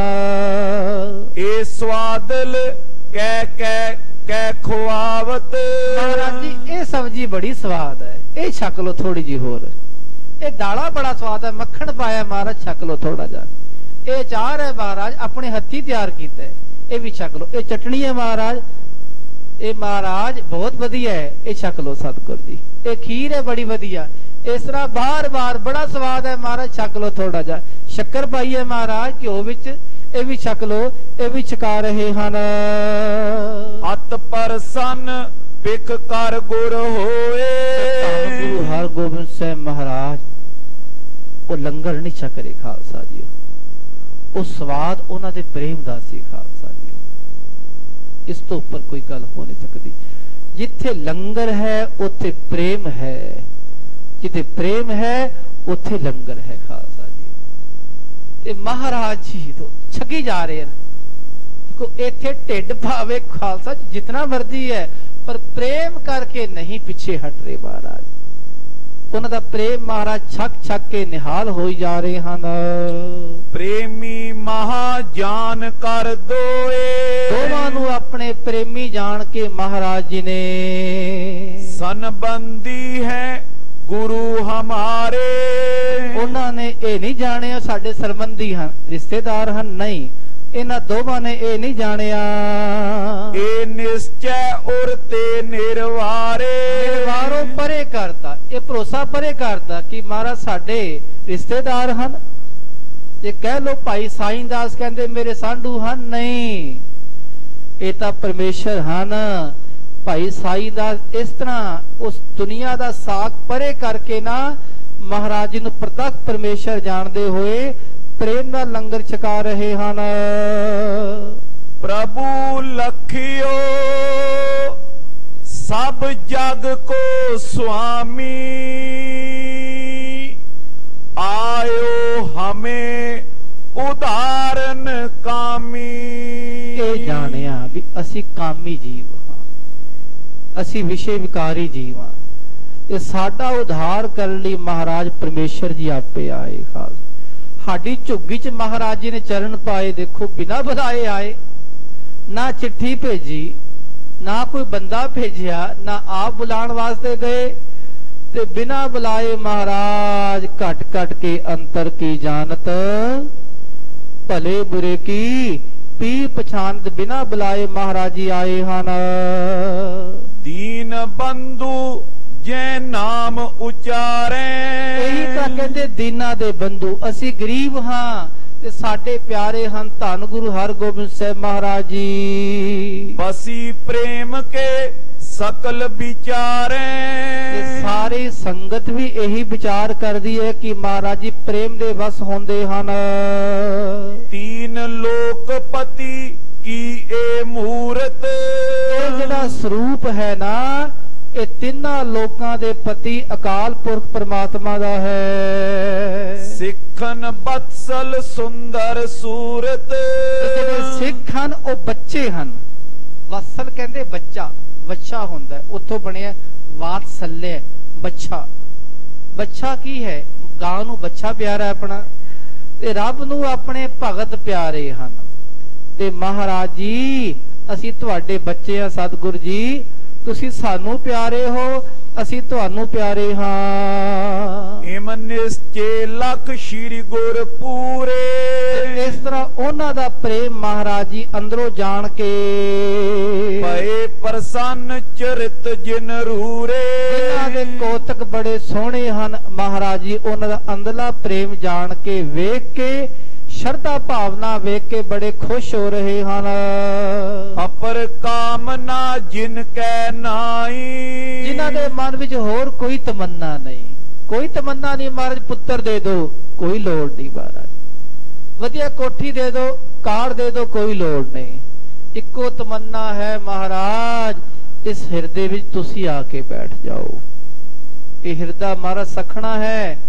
ਇਹ ਸਵਾਦਲ ਕਹਿ ਕਹਿ ਕਹਿ ਖਵਾਵਤ, ਮਹਾਰਾਜ ਜੀ ਇਹ ਸਬਜ਼ੀ ਬੜੀ ਸਵਾਦ ਹੈ, ਇਹ ਛਕ ਲੋ ਥੋੜੀ ਜੀ ਹੋਰ। ਇਹ ਦਾਲਾ ਬੜਾ ਸਵਾਦ ਹੈ, ਮੱਖਣ ਪਾਇਆ ਮਹਾਰਾਜ, ਛਕ ਲੋ ਥੋੜਾ ਜਿਹਾ। ਇਹ ਚਾਰ ਹੈ ਮਹਾਰਾਜ, ਆਪਣੇ ਹੱਥੀ ਤਿਆਰ ਕੀਤਾ ਹੈ, ਇਹ ਵੀ ਛਕ ਲੋ। ਇਹ ਚਟਣੀ ਹੈ ਮਹਾਰਾਜ, ਇਹ ਮਹਾਰਾਜ ਬਹੁਤ ਵਧੀਆ ਹੈ, ਇਹ ਛਕ ਲੋ ਸਤਿਗੁਰ ਜੀ। ਇਹ ਖੀਰ ਹੈ ਬੜੀ ਵਧੀਆ, ਇਸ ਤਰ੍ਹਾਂ ਬਾਰ ਬਾਰ ਬੜਾ ਸਵਾਦ ਹੈ ਮਹਾਰਾਜ, ਛਕ ਲੋ ਥੋੜਾ ਜਿਹਾ। ਸ਼ੱਕਰ ਪਾਈ ਹੈ ਮਹਾਰਾਜ ਘਿਓ ਵਿੱਚ, ਇਹ ਵੀ ਛਕ ਲੋ, ਇਹ ਵੀ ਛਕਾ ਰਹੇ ਹਨ। ਅਤ ਪ੍ਰਸੰਨ ਬਿਕ ਕਰ ਗੁਰ ਹੋਏ, ਗੁਰੂ ਹਰਗੋਬਿੰਦ ਸਾਹਿਬ ਮਹਾਰਾਜ ਉਹ ਲੰਗਰ ਨਹੀਂ ਛਕ ਰਹੇ ਖਾਲਸਾ ਜੀ, ਉਹ ਸਵਾਦ ਉਹਨਾਂ ਦੇ ਪ੍ਰੇਮ ਦਾ ਸੀ ਖਾਲਸਾ ਜੀ। ਇਸ ਤੋਂ ਉੱਪਰ ਕੋਈ ਗੱਲ ਹੋ ਨਹੀਂ ਸਕਦੀ। ਜਿੱਥੇ ਲੰਗਰ ਹੈ ਉੱਥੇ ਪ੍ਰੇਮ ਹੈ, ਜਿੱਥੇ ਪ੍ਰੇਮ ਹੈ ਉੱਥੇ ਲੰਗਰ ਹੈ ਖਾਲਸਾ ਜੀ। ਤੇ ਮਹਾਰਾਜ ਜੀ ਤੋਂ ਛਕੀ ਜਾ ਰਹੇ ਹਨ। ਦੇਖੋ ਇੱਥੇ ਢਿੱਡ ਭਾਵੇਂ ਖਾਲਸਾ ਜਿਤਨਾ ਮਰਜ਼ੀ ਹੈ, ਪਰ ਪ੍ਰੇਮ ਕਰਕੇ ਨਹੀਂ ਪਿੱਛੇ ਹਟ ਰਹੇ ਮਹਾਰਾਜ। ਉਹਨਾਂ ਦਾ ਪ੍ਰੇਮ ਮਹਾਰਾਜ ਛਕ ਛਕ ਕੇ ਨਿਹਾਲ ਹੋਈ ਜਾ ਰਹੇ ਹਨ। ਪ੍ਰੇਮੀ ਮਹਾ ਜਾਨ ਕਰ ਦੋਏ, ਦੋਵਾਂ ਨੂੰ ਆਪਣੇ ਪ੍ਰੇਮੀ ਜਾਣ ਕੇ ਮਹਾਰਾਜ ਜੀ ਨੇ ਸੰਬੰਧੀ ਹੈ ਗੁਰੂ ਹਮਾਰੇ, ਉਹਨਾਂ ਨੇ ਇਹ ਨਹੀਂ ਜਾਣਿਆ ਸਾਡੇ ਸੰਬੰਧੀ ਹਨ, ਰਿਸ਼ਤੇਦਾਰ ਹਨ, ਨਹੀਂ। ਇਹਨਾਂ ਦੋਵਾਂ ਨੇ ਇਹ ਨਹੀਂ ਜਾਣਿਆ। ਇਹ ਨਿਸ਼ਚੈ ਉਰ ਤੇ ਨਿਰਵਾਰੇ, ਨਿਰਵਾਰੋਂ ਪਰੇ ਕਰਤਾ, ਇਹ ਭਰੋਸਾ ਪਰੇ ਕਰਤਾ ਕਿ ਮਹਾਰਾਜ ਸਾਡੇ ਰਿਸ਼ਤੇਦਾਰ ਹਨ। ਜੇ ਕਹਿ ਲੋ ਭਾਈ ਸਾਈਂ ਦਾਸ ਕਹਿੰਦੇ ਮੇਰੇ ਸਾਂਢੂ ਹਨ, ਨਹੀਂ, ਇਹ ਤਾਂ ਪਰਮੇਸ਼ਰ ਹਨ। ਭਾਈ ਸਾਈਂ ਦਾਸ ਇਸ ਤਰ੍ਹਾਂ ਉਸ ਦੁਨੀਆ ਦਾ ਸਾਖ ਪਰੇ ਕਰਕੇ ਨਾ ਮਹਾਰਾਜ ਜੀ ਨੂੰ ਪ੍ਰਤੱਖ ਪਰਮੇਸ਼ਰ ਜਾਣਦੇ ਹੋਏ ਪ੍ਰੇਮ ਨਾਲ ਲੰਗਰ ਛਕਾ ਰਹੇ ਹਨ। ਪ੍ਰਭੂ ਲਖਿਓ ਸਭ ਜਗ ਕੋ ਸੁਆਮੀ, ਆਇਓ ਹਮੇ ਉਦਾਰਨ ਕਾਮੀ। ਇਹ ਜਾਣਿਆ ਵੀ ਅਸੀਂ ਕਾਮੀ ਜੀਵ ਹਾਂ, ਅਸੀਂ ਵਿਸ਼ੇ ਵਿਕਾਰੀ ਜੀਵ ਹਾਂ, ਤੇ ਸਾਡਾ ਉਧਾਰ ਕਰਨ ਲਈ ਮਹਾਰਾਜ ਪਰਮੇਸ਼ਰ ਜੀ ਆਪੇ ਆਏ। ਖਾਸ ਸਾਡੀ ਝੁੱਗੀ ਚ ਮਹਾਰਾਜ ਜੀ ਨੇ ਚਰਨ ਪਾਏ। ਦੇਖੋ ਬਿਨਾਂ ਬੁਲਾਏ ਆਏ, ਨਾ ਚਿੱਠੀ ਭੇਜੀ, ਨਾ ਕੋਈ ਬੰਦਾ ਭੇਜਿਆ, ਨਾ ਆਪ ਬੁਲਾਉਣ ਵਾਸਤੇ ਗਏ, ਤੇ ਬਿਨਾਂ ਬੁਲਾਏ ਮਹਾਰਾਜ ਘਟ ਘਟ ਕੇ ਅੰਤਰ ਕੀ ਜਾਣਤ, ਭਲੇ ਬੁਰੇ ਕੀ ਪੀ ਪਛਾਨਤ, ਬਿਨਾਂ ਬੁਲਾਏ ਮਹਾਰਾਜ ਜੀ ਆਏ ਹਨ। ਦੀਨ ਬੰਧੂ ਜੈ ਨਾਮ ਉਚਾਰੇ, ਇਹੀ ਤਾਂ ਕਹਿੰਦੇ ਦੀਨਾਂ ਦੇ ਬੰਧੂ। ਅਸੀਂ ਗਰੀਬ ਹਾਂ ਤੇ ਸਾਡੇ ਪਿਆਰੇ ਹਨ ਧੰਨ ਗੁਰੂ ਹਰਗੋਬਿੰਦ ਸਾਹਿਬ ਮਹਾਰਾਜ ਜੀ। ਬਸੀ ਪ੍ਰੇਮ ਕੇ ਸਕਲ ਵਿਚਾਰੇ, ਤੇ ਸਾਰੀ ਸੰਗਤ ਵੀ ਇਹੀ ਵਿਚਾਰ ਕਰਦੀ ਹੈ ਕਿ ਮਹਾਰਾਜ ਜੀ ਪ੍ਰੇਮ ਦੇ ਵਸ ਹੁੰਦੇ ਹਨ। ਤੀਨ ਲੋਕਪਤੀ ਕੀ ਇਹ ਮੂਰਤ, ਇਹ ਜਿਹੜਾ ਸਰੂਪ ਹੈ ਨਾ, ਇਹ ਤਿੰਨਾਂ ਲੋਕਾਂ ਦੇ ਪਤੀ ਅਕਾਲ ਪੁਰਖ ਪਰਮਾਤਮਾ ਦਾ ਹੈ। ਸਿੱਖਨ ਬਤਸਲ ਸੁੰਦਰ ਸੂਰਤ, ਜਿਹੜੇ ਸਿੱਖ ਹਨ ਉਹ ਬੱਚੇ ਹਨ। ਵਤਸਲ ਕਹਿੰਦੇ ਬੱਚਾ, ਬੱਚਾ ਹੁੰਦਾ, ਉੱਥੋਂ ਬਣਿਆ ਵਾਤਸલ્ય, ਬੱਚਾ। ਬੱਚਾ ਕੀ ਹੈ? ਗਾਂ ਨੂੰ ਬੱਚਾ ਪਿਆਰਾ ਆਪਣਾ, ਤੇ ਰੱਬ ਨੂੰ ਆਪਣੇ ਭਗਤ ਪਿਆਰੇ ਹਨ। ਤੇ ਮਹਾਰਾਜ ਜੀ ਅਸੀਂ ਤੁਹਾਡੇ ਬੱਚੇ ਆ ਸਤਿਗੁਰ ਜੀ, ਤੁਸੀਂ ਸਾਨੂੰ ਪਿਆਰੇ ਹੋ, ਅਸੀਂ ਤੁਹਾਨੂੰ ਪਿਆਰੇ ਹਾਂ। ਇਮ ਨਿਸ਼ਚੇ ਲਖ ਸ਼੍ਰੀ ਗੁਰ ਪੂਰੇ, ਇਸ ਤਰ੍ਹਾਂ ਉਹਨਾਂ ਦਾ ਪ੍ਰੇਮ ਮਹਾਰਾਜ ਜੀ ਅੰਦਰੋਂ ਜਾਣ ਕੇ ਭਏ ਪ੍ਰਸੰਨ ਚਰਿਤ ਜਿਨ ਰੂਰੇ, ਇਹਨਾਂ ਦੇ ਕੋਤਕ ਬੜੇ ਸੋਹਣੇ ਹਨ ਮਹਾਰਾਜ ਜੀ। ਉਹਨਾਂ ਦਾ ਅੰਦਰਲਾ ਪ੍ਰੇਮ ਜਾਣ ਕੇ ਵੇਖ ਕੇ, ਸ਼ਰਧਾ ਭਾਵਨਾ ਵੇਖ ਕੇ ਬੜੇ ਖੁਸ਼ ਹੋ ਰਹੇ ਹਨ। ਅਪਰ ਕਾਮਨਾ ਜਿਨ ਕੈ ਨਾਈ, ਜਿਨ੍ਹਾਂ ਦੇ ਮਨ ਵਿੱਚ ਹੋਰ ਕੋਈ ਤਮੰਨਾ ਨਹੀਂ, ਕੋਈ ਤਮੰਨਾ ਨਹੀਂ ਮਹਾਰਾਜ ਪੁੱਤਰ ਦੇ ਦੋ, ਕੋਈ ਲੋੜ ਨਹੀਂ ਮਹਾਰਾਜ। ਵਧੀਆ ਕੋਠੀ ਦੇ ਦੋ, ਕਾਰ ਦੇ ਦੋ, ਕੋਈ ਲੋੜ ਨਹੀਂ। ਇੱਕੋ ਤਮੰਨਾ ਹੈ ਮਹਾਰਾਜ, ਇਸ ਹਿਰਦੇ ਵਿੱਚ ਤੁਸੀਂ ਆ ਕੇ ਬੈਠ ਜਾਓ। ਇਹ ਹਿਰਦਾ ਮਹਾਰਾਜ ਸਖਣਾ ਹੈ,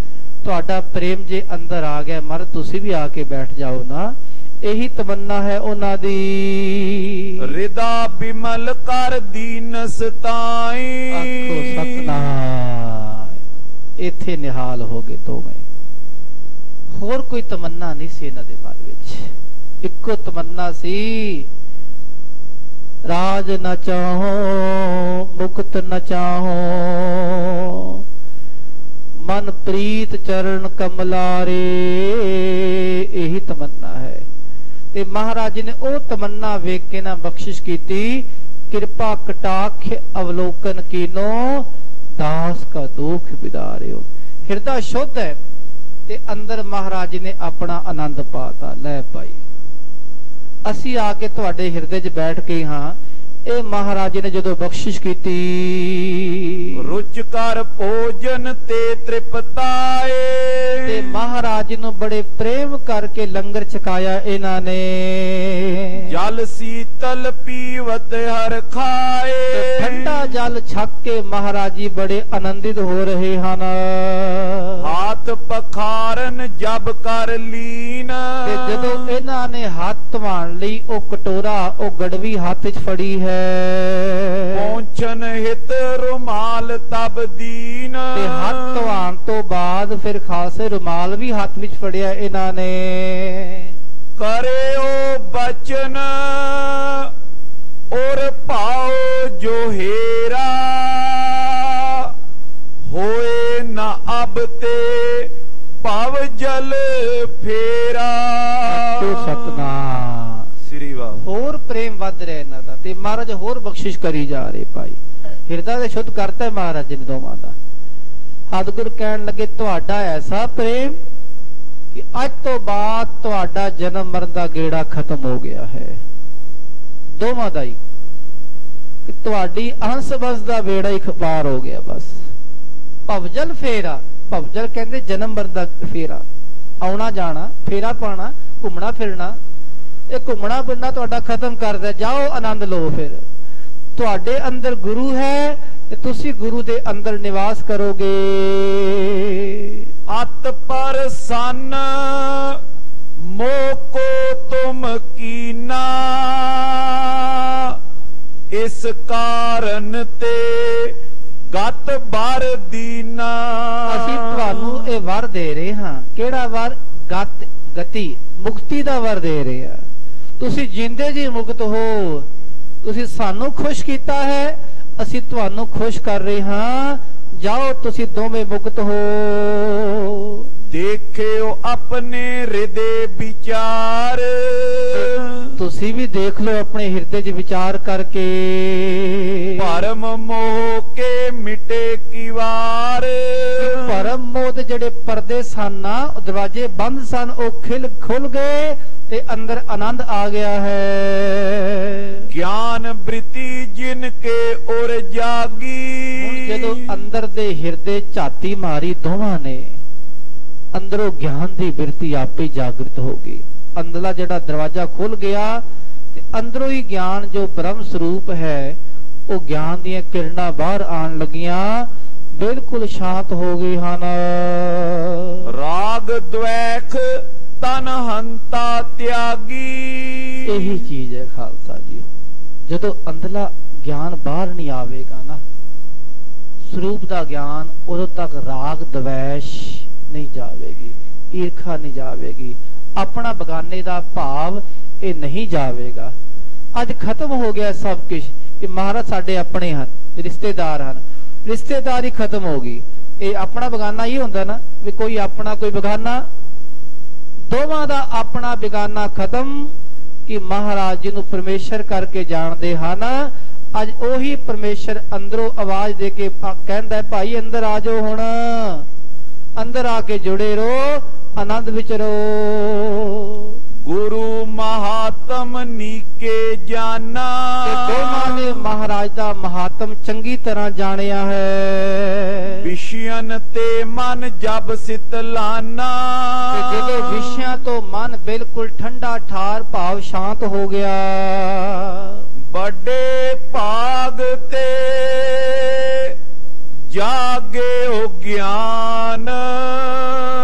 ਤੁਹਾਡਾ ਪ੍ਰੇਮ ਜੇ ਅੰਦਰ ਆ ਗਿਆ ਮਰ ਤੁਸੀਂ ਵੀ ਆ ਕੇ ਬੈਠ ਜਾਓ ਨਾ। ਇਹੀ ਤਮੰਨਾ ਹੈ ਉਹਨਾਂ ਦੀ। ਹਿਰਦਾ ਬਿਮਲ ਕਰ ਦੀਨਸ ਤਾਈ। ਆਖੋ ਸਤਨਾਮ। ਇੱਥੇ ਨਿਹਾਲ ਹੋ ਗਏ ਦੋਵੇਂ। ਹੋਰ ਕੋਈ ਤਮੰਨਾ ਨਹੀਂ ਸੀ ਇਹਨਾਂ ਦੇ ਮਨ ਵਿੱਚ। ਇੱਕੋ ਤਮੰਨਾ ਸੀ, ਰਾਜ ਨਾ ਚਾਹੋ ਮੁਕਤ ਨਾ ਚਾਹੋ, ਮਨ ਪ੍ਰੀਤ ਚਰਨ ਕਮਲਾਰੇ। ਇਹੀ ਤਮੰਨਾ ਹੈ। ਤੇ ਮਹਾਰਾਜ ਨੇ ਉਹ ਤਮੰਨਾ ਵੇਖ ਕੇ ਨਾ ਬਖਸ਼ਿਸ਼ ਕੀਤੀ, ਕਿਰਪਾ ਕਟਾਖ ਅਵਲੋਕਨ ਕੀਨੋ, ਦਾਸ ਕਾ ਦੁਖ ਵਿਦਾਰਿਓ। ਹਿਰਦਾ ਸ਼ੁੱਧ ਹੈ ਤੇ ਅੰਦਰ ਮਹਾਰਾਜ ਨੇ ਆਪਣਾ ਆਨੰਦ ਪਾਤਾ। ਲੈ ਭਾਈ ਅਸੀਂ ਆ ਕੇ ਤੁਹਾਡੇ ਹਿਰਦੇ 'ਚ ਬੈਠ ਕੇ ਹਾਂ। ਇਹ ਮਹਾਰਾਜ ਨੇ ਜਦੋਂ ਬਖਸ਼ਿਸ਼ ਕੀਤੀ, ਰੁਚ ਕਰ ਭੋਜਨ ਤੇ ਤ੍ਰਿਪਤਾਏ। ਤੇ ਮਹਾਰਾਜ ਨੂੰ ਬੜੇ ਪ੍ਰੇਮ ਕਰਕੇ ਲੰਗਰ ਛਕਾਇਆ ਇਹਨਾਂ ਨੇ। ਜਲ ਸੀਤਲ ਪੀਵਤ ਹਰ ਖਾਏ। ਠੰਡਾ ਜਲ ਛਕ ਕੇ ਮਹਾਰਾਜ ਜੀ ਬੜੇ ਆਨੰਦਿਤ ਹੋ ਰਹੇ ਹਨ। ਹਾਥ ਪਖਾਰਨ ਜਬ ਕਰ ਲੀਨ। ਤੇ ਜਦੋਂ ਇਹਨਾਂ ਨੇ ਹੱਥ ਧਵਾਉਣ ਲਈ ਉਹ ਕਟੋਰਾ, ਉਹ ਗੜਵੀ ਹੱਥ 'ਚ ਫੜੀ ਹੈ। ਪਹੁੰਚਨ ਹਿਤ ਰੁਮਾਲ ਤਬ ਦੀਨ। ਤੇ ਹੱਥ ਧਵਾਉਣ ਤੋਂ ਬਾਅਦ ਫਿਰ ਖਾਸੇ ਰੁਮਾਲ ਵੀ ਹੱਥ ਵਿੱਚ ਫੜਿਆ ਇਹਨਾਂ ਨੇ। ਕਰਿਓ ਬਚਨ ਔਰ ਭਾਉ ਜੋ ਹੇਰਾ, ਹੋਏ ਨਾ ਅਬ ਤੇ ਭਵ ਜਲ ਫੇਰਾ। ਸਤਨਾਮ ਸ੍ਰੀ ਵਾਹਿਗੁਰੂ। ਹੋਰ ਪ੍ਰੇਮ ਵੱਧ ਰਿਹਾ ਇਹਨਾਂ ਦਾ ਤੇ ਮਹਾਰਾਜ ਹੋਰ ਬਖਸ਼ਿਸ਼ ਕਰੀ ਜਾ ਰਹੇ। ਭਾਈ ਹਿਰਦਾ ਦੇ ਸ਼ੁੱਧ ਕਰਤਾ ਮਹਾਰਾਜ ਜੀ ਨੇ ਦੋਵਾਂ ਦਾ। ਸਤਿਗੁਰ ਕਹਿਣ ਲੱਗੇ ਤੁਹਾਡਾ ਐਸਾ ਪ੍ਰੇਮ ਕਿ ਅੱਜ ਤੋਂ ਬਾਅਦ ਤੁਹਾਡਾ ਜਨਮ ਮਰਨ ਦਾ ਗੇੜਾ ਖਤਮ ਹੋ ਗਿਆ ਹੈ। ਦੋਵਾਂ ਦਾ ਹੀ ਕਿ ਤੁਹਾਡੀ ਅੰਸ ਬਸ ਦਾ ਵੇੜਾ ਹੀ ਪਾਰ ਹੋ ਗਿਆ। ਬਸ ਭਵਜਲ ਫੇਰਾ। ਭਵਜਲ ਕਹਿੰਦੇ ਜਨਮ ਮਰਨ ਦਾ ਫੇਰਾ, ਆਉਣਾ ਜਾਣਾ, ਫੇਰਾ ਪਾਣਾ, ਘੁੰਮਣਾ ਫਿਰਨਾ। ਇਹ ਘੁੰਮਣਾ ਫਿਰਨਾ ਤੁਹਾਡਾ ਖਤਮ ਕਰਦਾ। ਜਾਓ ਆਨੰਦ ਲਓ। ਫਿਰ ਤੁਹਾਡੇ ਅੰਦਰ ਗੁਰੂ ਹੈ ਤੇ ਤੁਸੀਂ ਗੁਰੂ ਦੇ ਅੰਦਰ ਨਿਵਾਸ ਕਰੋਗੇ। ਅਤ ਪਰ ਸੰਨ ਮੋਕੋ ਤੁਮ ਕੀਨਾ, ਇਸ ਕਾਰਨ ਤੇ ਗਤ ਬਰ ਦੀਨਾ। ਅਸੀਂ ਤੁਹਾਨੂੰ ਇਹ ਵਰ ਦੇ ਰਹੇ ਹਾਂ। ਕਿਹੜਾ ਵਰ? ਗਤ, ਗਤੀ, ਮੁਕਤੀ ਦਾ ਵਰ ਦੇ ਰਹੇ ਹਾਂ। ਤੁਸੀਂ ਜਿੰਦੇ ਜੀ ਮੁਕਤ ਹੋ। ਤੁਸੀਂ ਸਾਨੂੰ ਖੁਸ਼ ਕੀਤਾ ਹੈ, ਅਸੀਂ ਤੁਹਾਨੂੰ ਖੁਸ਼ ਕਰ ਰਹੇ ਹਾਂ। ਜਾਓ ਤੁਸੀਂ ਦੋਵੇਂ ਮੁਕਤ ਹੋ। ਦੇਖਿਓ ਆਪਣੇ ਹਿਰਦੇ ਵਿਚਾਰ। ਤੁਸੀਂ ਵੀ ਦੇਖ ਲਓ ਆਪਣੇ ਹਿਰਦੇ 'ਚ ਵਿਚਾਰ ਕਰਕੇ। ਭਰਮ ਮੋਹ ਕੇ ਮਿਟੇ ਕੀ ਵਾਰ। ਭਰਮ ਮੋਹ ਦੇ ਜਿਹੜੇ ਪਰਦੇ ਸਨ ਨਾ, ਦਰਵਾਜ਼ੇ ਬੰਦ ਸਨ, ਉਹ ਖਿਲ ਖੁੱਲ ਗਏ ਤੇ ਅੰਦਰ ਆਨੰਦ ਆ ਗਿਆ ਹੈ। ਗਿਆਨ ਬ੍ਰਿਤੀ ਜਿਨ ਕੇ ਔਰ ਜਾਗੀ। ਹੁਣ ਜਦੋਂ ਅੰਦਰ ਦੇ ਹਿਰਦੇ ਝਾਤੀ ਮਾਰੀ ਦੋਵਾਂ ਨੇ, ਅੰਦਰੋਂ ਗਿਆਨ ਦੀ ਬਿਰਤੀ ਆਪੇ ਜਾਗਰਤ ਹੋ ਗਈ। ਅੰਦਰਲਾ ਜਿਹੜਾ ਦਰਵਾਜ਼ਾ ਖੁੱਲ ਗਿਆ ਤੇ ਅੰਦਰੋਂ ਹੀ ਗਿਆਨ ਜੋ ਬ੍ਰਹਮ ਸਰੂਪ ਹੈ, ਉਹ ਗਿਆਨ ਦੀਆਂ ਕਿਰਨਾਂ ਬਾਹਰ ਆਉਣ ਲੱਗੀਆਂ, ਬਿਲਕੁਲ ਸ਼ਾਂਤ ਹੋ ਗਏ ਹਨ। ਰਾਗ ਦ્વੈਖ ਤਨ ਹੰਤਾ ਤਿਆਗੀ। ਇਹੀ ਚੀਜ਼ ਹੈ ਖਾਲਸਾ ਜੀ। ਜਦੋਂ ਅੰਦਰਲਾ ਗਿਆਨ ਬਾਹਰ ਨਹੀਂ ਆਵੇਗਾ ਨਾ, ਸਰੂਪ ਦਾ ਗਿਆਨ, ਉਦੋਂ ਤੱਕ ਰਾਗ ਦ્વੈਸ਼ ਨਹੀਂ ਜਾਵੇਗੀ, ਈਰਖਾ ਨਹੀਂ ਜਾਵੇਗੀ, ਆਪਣਾ ਬਗਾਨੇ ਦਾ ਭਾਵ ਇਹ ਨਹੀਂ ਜਾਵੇਗਾ। ਅੱਜ ਖਤਮ ਹੋ ਗਿਆ ਸਭ ਕੁਝ ਕਿ ਮਹਾਰਾਜ ਸਾਡੇ ਆਪਣੇ ਹਨ, ਰਿਸ਼ਤੇਦਾਰ ਹਨ। ਰਿਸ਼ਤੇਦਾਰੀ ਖਤਮ ਹੋ ਗਈ। ਇਹ ਆਪਣਾ ਬਗਾਨਾ ਹੀ ਹੁੰਦਾ ਨਾ, ਵੀ ਕੋਈ ਆਪਣਾ ਕੋਈ ਬਗਾਨਾ। ਦੋਵਾਂ ਦਾ ਆਪਣਾ ਬਗਾਨਾ ਖਤਮ ਕਿ ਮਹਾਰਾਜ ਜੀ ਨੂੰ ਪਰਮੇਸ਼ਰ ਕਰਕੇ ਜਾਣਦੇ ਹਨ। ਅੱਜ ਉਹੀ ਪਰਮੇਸ਼ਰ ਅੰਦਰੋਂ ਆਵਾਜ਼ ਦੇ ਕੇ ਕਹਿੰਦਾ, ਭਾਈ ਅੰਦਰ ਆ ਜਾਓ। ਹੁਣ ਅੰਦਰ ਆ ਕੇ ਜੁੜੇ ਰਹੋ, ਆਨੰਦ ਵਿੱਚ ਰਹੋ। ਗੁਰੂ ਮਹਾਤਮ ਨੀਕੇ ਜਾਨਾ। ਤੇ ਦੋਵਾਂ ਨੇ ਮਹਾਰਾਜ ਦਾ ਮਹਾਤਮ ਚੰਗੀ ਤਰ੍ਹਾਂ ਜਾਣਿਆ ਹੈ। ਵਿਸ਼ਿਆਨ ਤੇ ਮਨ ਜਬ ਸਿਤਲਾਨਾ। ਤੇ ਜਦੋਂ ਵਿਸ਼ਿਆਂ ਤੋਂ ਮਨ ਬਿਲਕੁਲ ਠੰਡਾ ਠਾਰ ਭਾਵ ਸ਼ਾਂਤ ਹੋ ਗਿਆ, ਵੱਡੇ ਭਾਗ ਤੇ ਜਾਗੇ ਹੋ ਗਿਆਨ।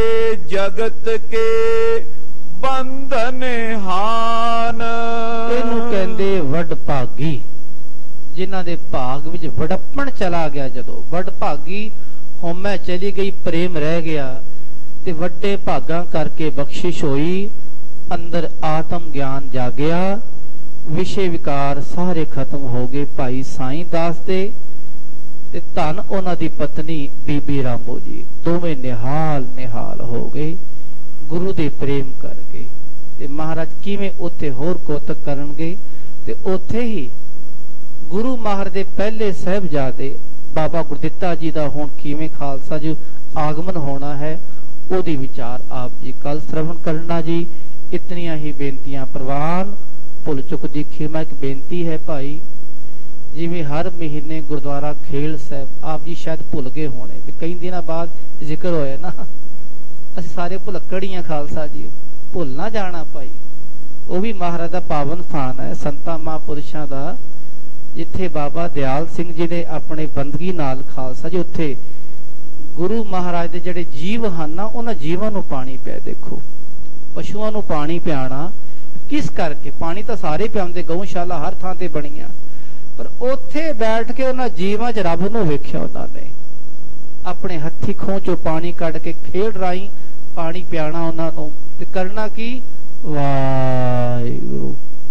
जगत के बंधन हान। ਇਹਨੂੰ ਕਹਿੰਦੇ ਵੱਡ ਭਾਗੀ, ਜਿਨ੍ਹਾਂ ਦੇ ਭਾਗ ਵਿੱਚ ਵਡੱਪਣ ਚਲਾ ਗਿਆ। ਜਦੋਂ ਵੱਡ ਭਾਗੀ ਹਉਮੈ ਚਲੀ ਗਈ, ਪ੍ਰੇਮ ਰਹਿ ਗਿਆ, ਤੇ ਵੱਡੇ ਭਾਗਾਂ ਕਰਕੇ ਬਖਸ਼ਿਸ਼ ਹੋਈ, ਅੰਦਰ ਆਤਮ ਗਿਆਨ ਜਾਗਿਆ, ਵਿਸ਼ੇ ਵਿਕਾਰ ਸਾਰੇ ਖਤਮ ਹੋ ਗਏ। ਭਾਈ ਸਾਈਂ ਦਾਸ ਦੇ ਤੇ ਧੰਨ ਉਹਨਾਂ ਦੀ ਪਤਨੀ ਬੀਬੀ ਰਾਮੋ ਜੀ, ਦੋਵੇਂ ਨਿਹਾਲ ਨਿਹਾਲ ਹੋ ਗਏ ਗੁਰੂ ਦੇ ਪ੍ਰੇਮ ਕਰਕੇ। ਤੇ ਮਹਾਰਾਜ ਕਿਵੇਂ ਉੱਥੇ ਹੋਰ ਕੋਤਕ ਕਰਨਗੇ। ਤੇ ਉੱਥੇ ਹੀ ਗੁਰੂ ਮਹਾਰਾਜ ਦੇ ਪਹਿਲੇ ਸਾਹਿਬਜ਼ਾਦੇ ਬਾਬਾ ਗੁਰਦਿੱਤਾ ਜੀ ਦਾ ਹੁਣ ਕਿਵੇਂ ਖਾਲਸਾ ਜੀ ਆਗਮਨ ਹੋਣਾ ਹੈ, ਉਹਦੀ ਵਿਚਾਰ ਆਪ ਜੀ ਕੱਲ ਸ਼੍ਰਵਣ ਕਰਨਾ ਜੀ। ਇਤਨੀਆਂ ਹੀ ਬੇਨਤੀਆਂ ਪ੍ਰਵਾਨ। ਭੁੱਲ ਚੁੱਕ ਦੀ ਖਿਮਾ ਇੱਕ ਬੇਨਤੀ ਹੈ ਭਾਈ, ਜਿਵੇਂ ਹਰ ਮਹੀਨੇ ਗੁਰਦੁਆਰਾ ਖੇਲ ਸਾਹਿਬ, ਆਪ ਜੀ ਸ਼ਾਇਦ ਭੁੱਲ ਗਏ ਹੋਣੇ ਵੀ ਕਈ ਦਿਨਾਂ ਬਾਅਦ ਜ਼ਿਕਰ ਹੋਇਆ ਨਾ, ਅਸੀਂ ਸਾਰੇ ਭੁਲੱਕੜੀਆਂ ਖਾਲਸਾ ਜੀ, ਭੁੱਲ ਨਾ ਜਾਣਾ ਭਾਈ। ਉਹ ਵੀ ਮਹਾਰਾਜ ਦਾ ਪਾਵਨ ਸਥਾਨ ਹੈ, ਸੰਤਾਂ ਮਹਾਂਪੁਰਸ਼ਾਂ ਦਾ, ਜਿੱਥੇ ਬਾਬਾ ਦਿਆਲ ਸਿੰਘ ਜੀ ਨੇ ਆਪਣੇ ਬੰਦਗੀ ਨਾਲ ਖਾਲਸਾ ਜੀ ਉੱਥੇ ਗੁਰੂ ਮਹਾਰਾਜ ਦੇ ਜਿਹੜੇ ਜੀਵ ਹਨ ਨਾ, ਉਹਨਾਂ ਜੀਵਾਂ ਨੂੰ ਪਾਣੀ ਪਿਆ। ਦੇਖੋ ਪਸ਼ੂਆਂ ਨੂੰ ਪਾਣੀ ਪਿਆਣਾ ਕਿਸ ਕਰਕੇ? ਪਾਣੀ ਤਾਂ ਸਾਰੇ ਪਿਆਉਂਦੇ, ਗਊਸ਼ਾਲਾ ਹਰ ਥਾਂ ਤੇ ਬਣੀਆਂ, ਪਰ ਉੱਥੇ ਬੈਠ ਕੇ ਉਹਨਾਂ ਜੀਵਾਂ 'ਚ ਰੱਬ ਨੂੰ ਵੇਖਿਆ। ਉਹਨਾਂ ਨੇ ਆਪਣੇ ਹੱਥੀ ਖੂਹ ਚੋਂ ਪਾਣੀ ਕੱਢ ਕੇ ਖੇਡ ਰਾਹੀਂ ਪਾਣੀ ਪਿਆਣਾ ਉਹਨਾਂ ਨੂੰ। ਤੇ ਕਰਨਾ ਕੀ? ਵਾਹਿਗੁਰੂ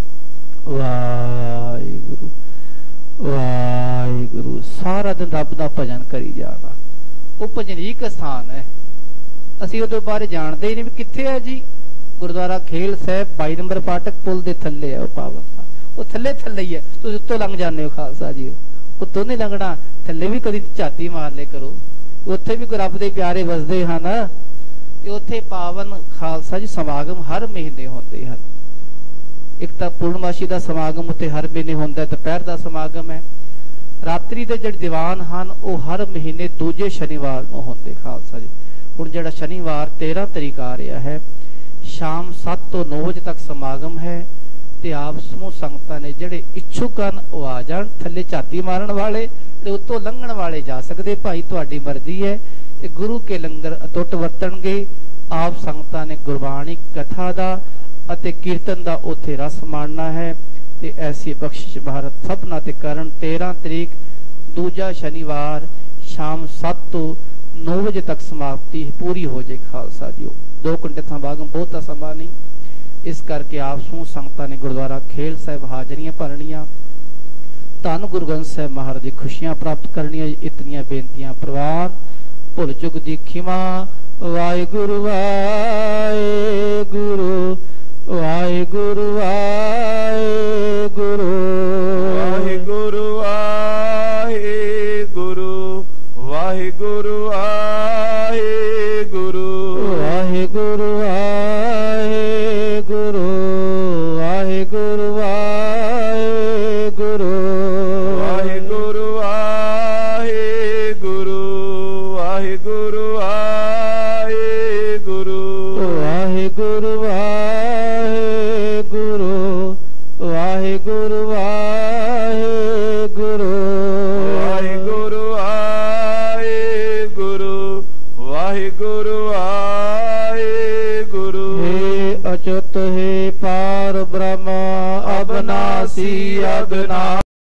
ਵਾਹਿਗੁਰੂ ਵਾਹਿਗੁਰੂ, ਸਾਰਾ ਦਿਨ ਰੱਬ ਦਾ ਭਜਨ ਕਰੀ ਜਾਣਾ। ਉਹ ਭਜਨੀਕ ਸਥਾਨ ਹੈ, ਅਸੀਂ ਉਹਦੇ ਬਾਰੇ ਜਾਣਦੇ ਹੀ ਨਹੀਂ ਵੀ ਕਿੱਥੇ ਹੈ ਜੀ। ਗੁਰਦੁਆਰਾ ਖੇਲ ਸਾਹਿਬ ਬਾਈ ਨੰਬਰ ਫਾਟਕ ਪੁਲ ਦੇ ਥੱਲੇ ਹੈ ਉਹ ਪਾਵਨ ਸਥਾਨ, ਉਹ ਥੱਲੇ ਥੱਲੇ ਹੀ ਹੈ। ਤੁਸੀਂ ਉੱਤੋਂ ਲੰਘ ਜਾਂਦੇ ਹੋ ਖਾਲਸਾ ਜੀ, ਉੱਤੋਂ ਨਹੀਂ ਲੰਘਣਾ, ਥੱਲੇ ਵੀ ਕਦੀ ਝਾਤੀ ਮਾਰ ਲੈ ਕਰੋ, ਉੱਥੇ ਵੀ ਰੱਬ ਦੇ ਪਿਆਰੇ ਵਸਦੇ ਹਨ। ਤੇ ਉੱਥੇ ਪਾਵਨ ਖਾਲਸਾ ਜੀ ਸਮਾਗਮ ਹਰ ਮਹੀਨੇ ਹੁੰਦੇ ਹਨ। ਇੱਕ ਤਾਂ ਪੂਰਨਮਾਸ਼ੀ ਦਾ ਸਮਾਗਮ ਉੱਥੇ ਹਰ ਮਹੀਨੇ ਹੁੰਦਾ, ਦੁਪਹਿਰ ਦਾ ਸਮਾਗਮ ਹੈ। ਰਾਤਰੀ ਦੇ ਜਿਹੜੇ ਦੀਵਾਨ ਹਨ ਉਹ ਹਰ ਮਹੀਨੇ ਦੂਜੇ ਸ਼ਨੀਵਾਰ ਨੂੰ ਹੁੰਦੇ ਖਾਲਸਾ ਜੀ। ਹੁਣ ਜਿਹੜਾ ਸ਼ਨੀਵਾਰ ਤੇਰਾਂ ਤਰੀਕ ਆ ਰਿਹਾ ਹੈ, ਸ਼ਾਮ ਸੱਤ ਤੋਂ ਨੌ ਵਜੇ ਤੱਕ ਸਮਾਗਮ ਹੈ। ਤੇ ਆਪ ਸਮੂਹ ਸੰਗਤਾਂ ਨੇ ਜਿਹੜੇ ਇੱਛੁਕ ਹਨ ਉਹ ਆ ਜਾਣ, ਥੱਲੇ ਝਾਤੀ ਮਾਰਨ ਵਾਲੇ ਤੇ ਉੱਤੋਂ ਲੰਘਣ ਵਾਲੇ ਜਾ ਸਕਦੇ ਭਾਈ, ਤੁਹਾਡੀ ਮਰਜ਼ੀ ਹੈ। ਤੇ ਗੁਰੂ ਕੇ ਲੰਗਰ ਅਟੁੱਟ ਵਰਤਣਗੇ। ਆਪ ਸੰਗਤਾਂ ਨੇ ਗੁਰਬਾਣੀ ਕਥਾ ਦਾ ਅਤੇ ਕੀਰਤਨ ਦਾ ਉੱਥੇ ਰਸ ਮਾਣਨਾ ਹੈ। ਤੇ ਐਸੀ ਬਖਸ਼ਿਸ਼ ਭਾਰਤ ਸਭਨਾਂ ਤੇ ਕਰਨ। ਤੇਰਾਂ ਤਰੀਕ ਦੂਜਾ ਸ਼ਨੀਵਾਰ ਸ਼ਾਮ ਸੱਤ ਤੋਂ ਨੌ ਵਜੇ ਤੱਕ ਸਮਾਪਤੀ ਪੂਰੀ ਹੋ ਜਾਏ ਖਾਲਸਾ ਜੀ। ਦੋ ਘੰਟੇ ਸਮਾਗਮ ਬਹੁਤਾ ਸਮਾਂ ਨਹੀਂ, ਇਸ ਕਰਕੇ ਆਪ ਸਮੂਹ ਸੰਗਤਾਂ ਨੇ ਗੁਰਦੁਆਰਾ ਖੇਲ ਸਾਹਿਬ ਹਾਜ਼ਰੀਆਂ ਭਰਨੀਆਂ, ਧੰਨ ਗੁਰੂ ਗ੍ਰੰਥ ਸਾਹਿਬ ਮਹਾਰਾਜ ਦੀ ਖੁਸ਼ੀਆਂ ਪ੍ਰਾਪਤ ਕਰਨੀਆਂ। ਇਤਨੀਆਂ ਬੇਨਤੀਆਂ ਪ੍ਰਵਾਨ। ਭੁੱਲ ਚੁੱਕ ਦੀ ਖਿਮਾ। ਵਾਹਿਗੁਰੂ ਵਾਹਿਗੁਰੂ ਵਾਹਿਗੁਰੂ ਵਾਹਿਗੁਰੂ।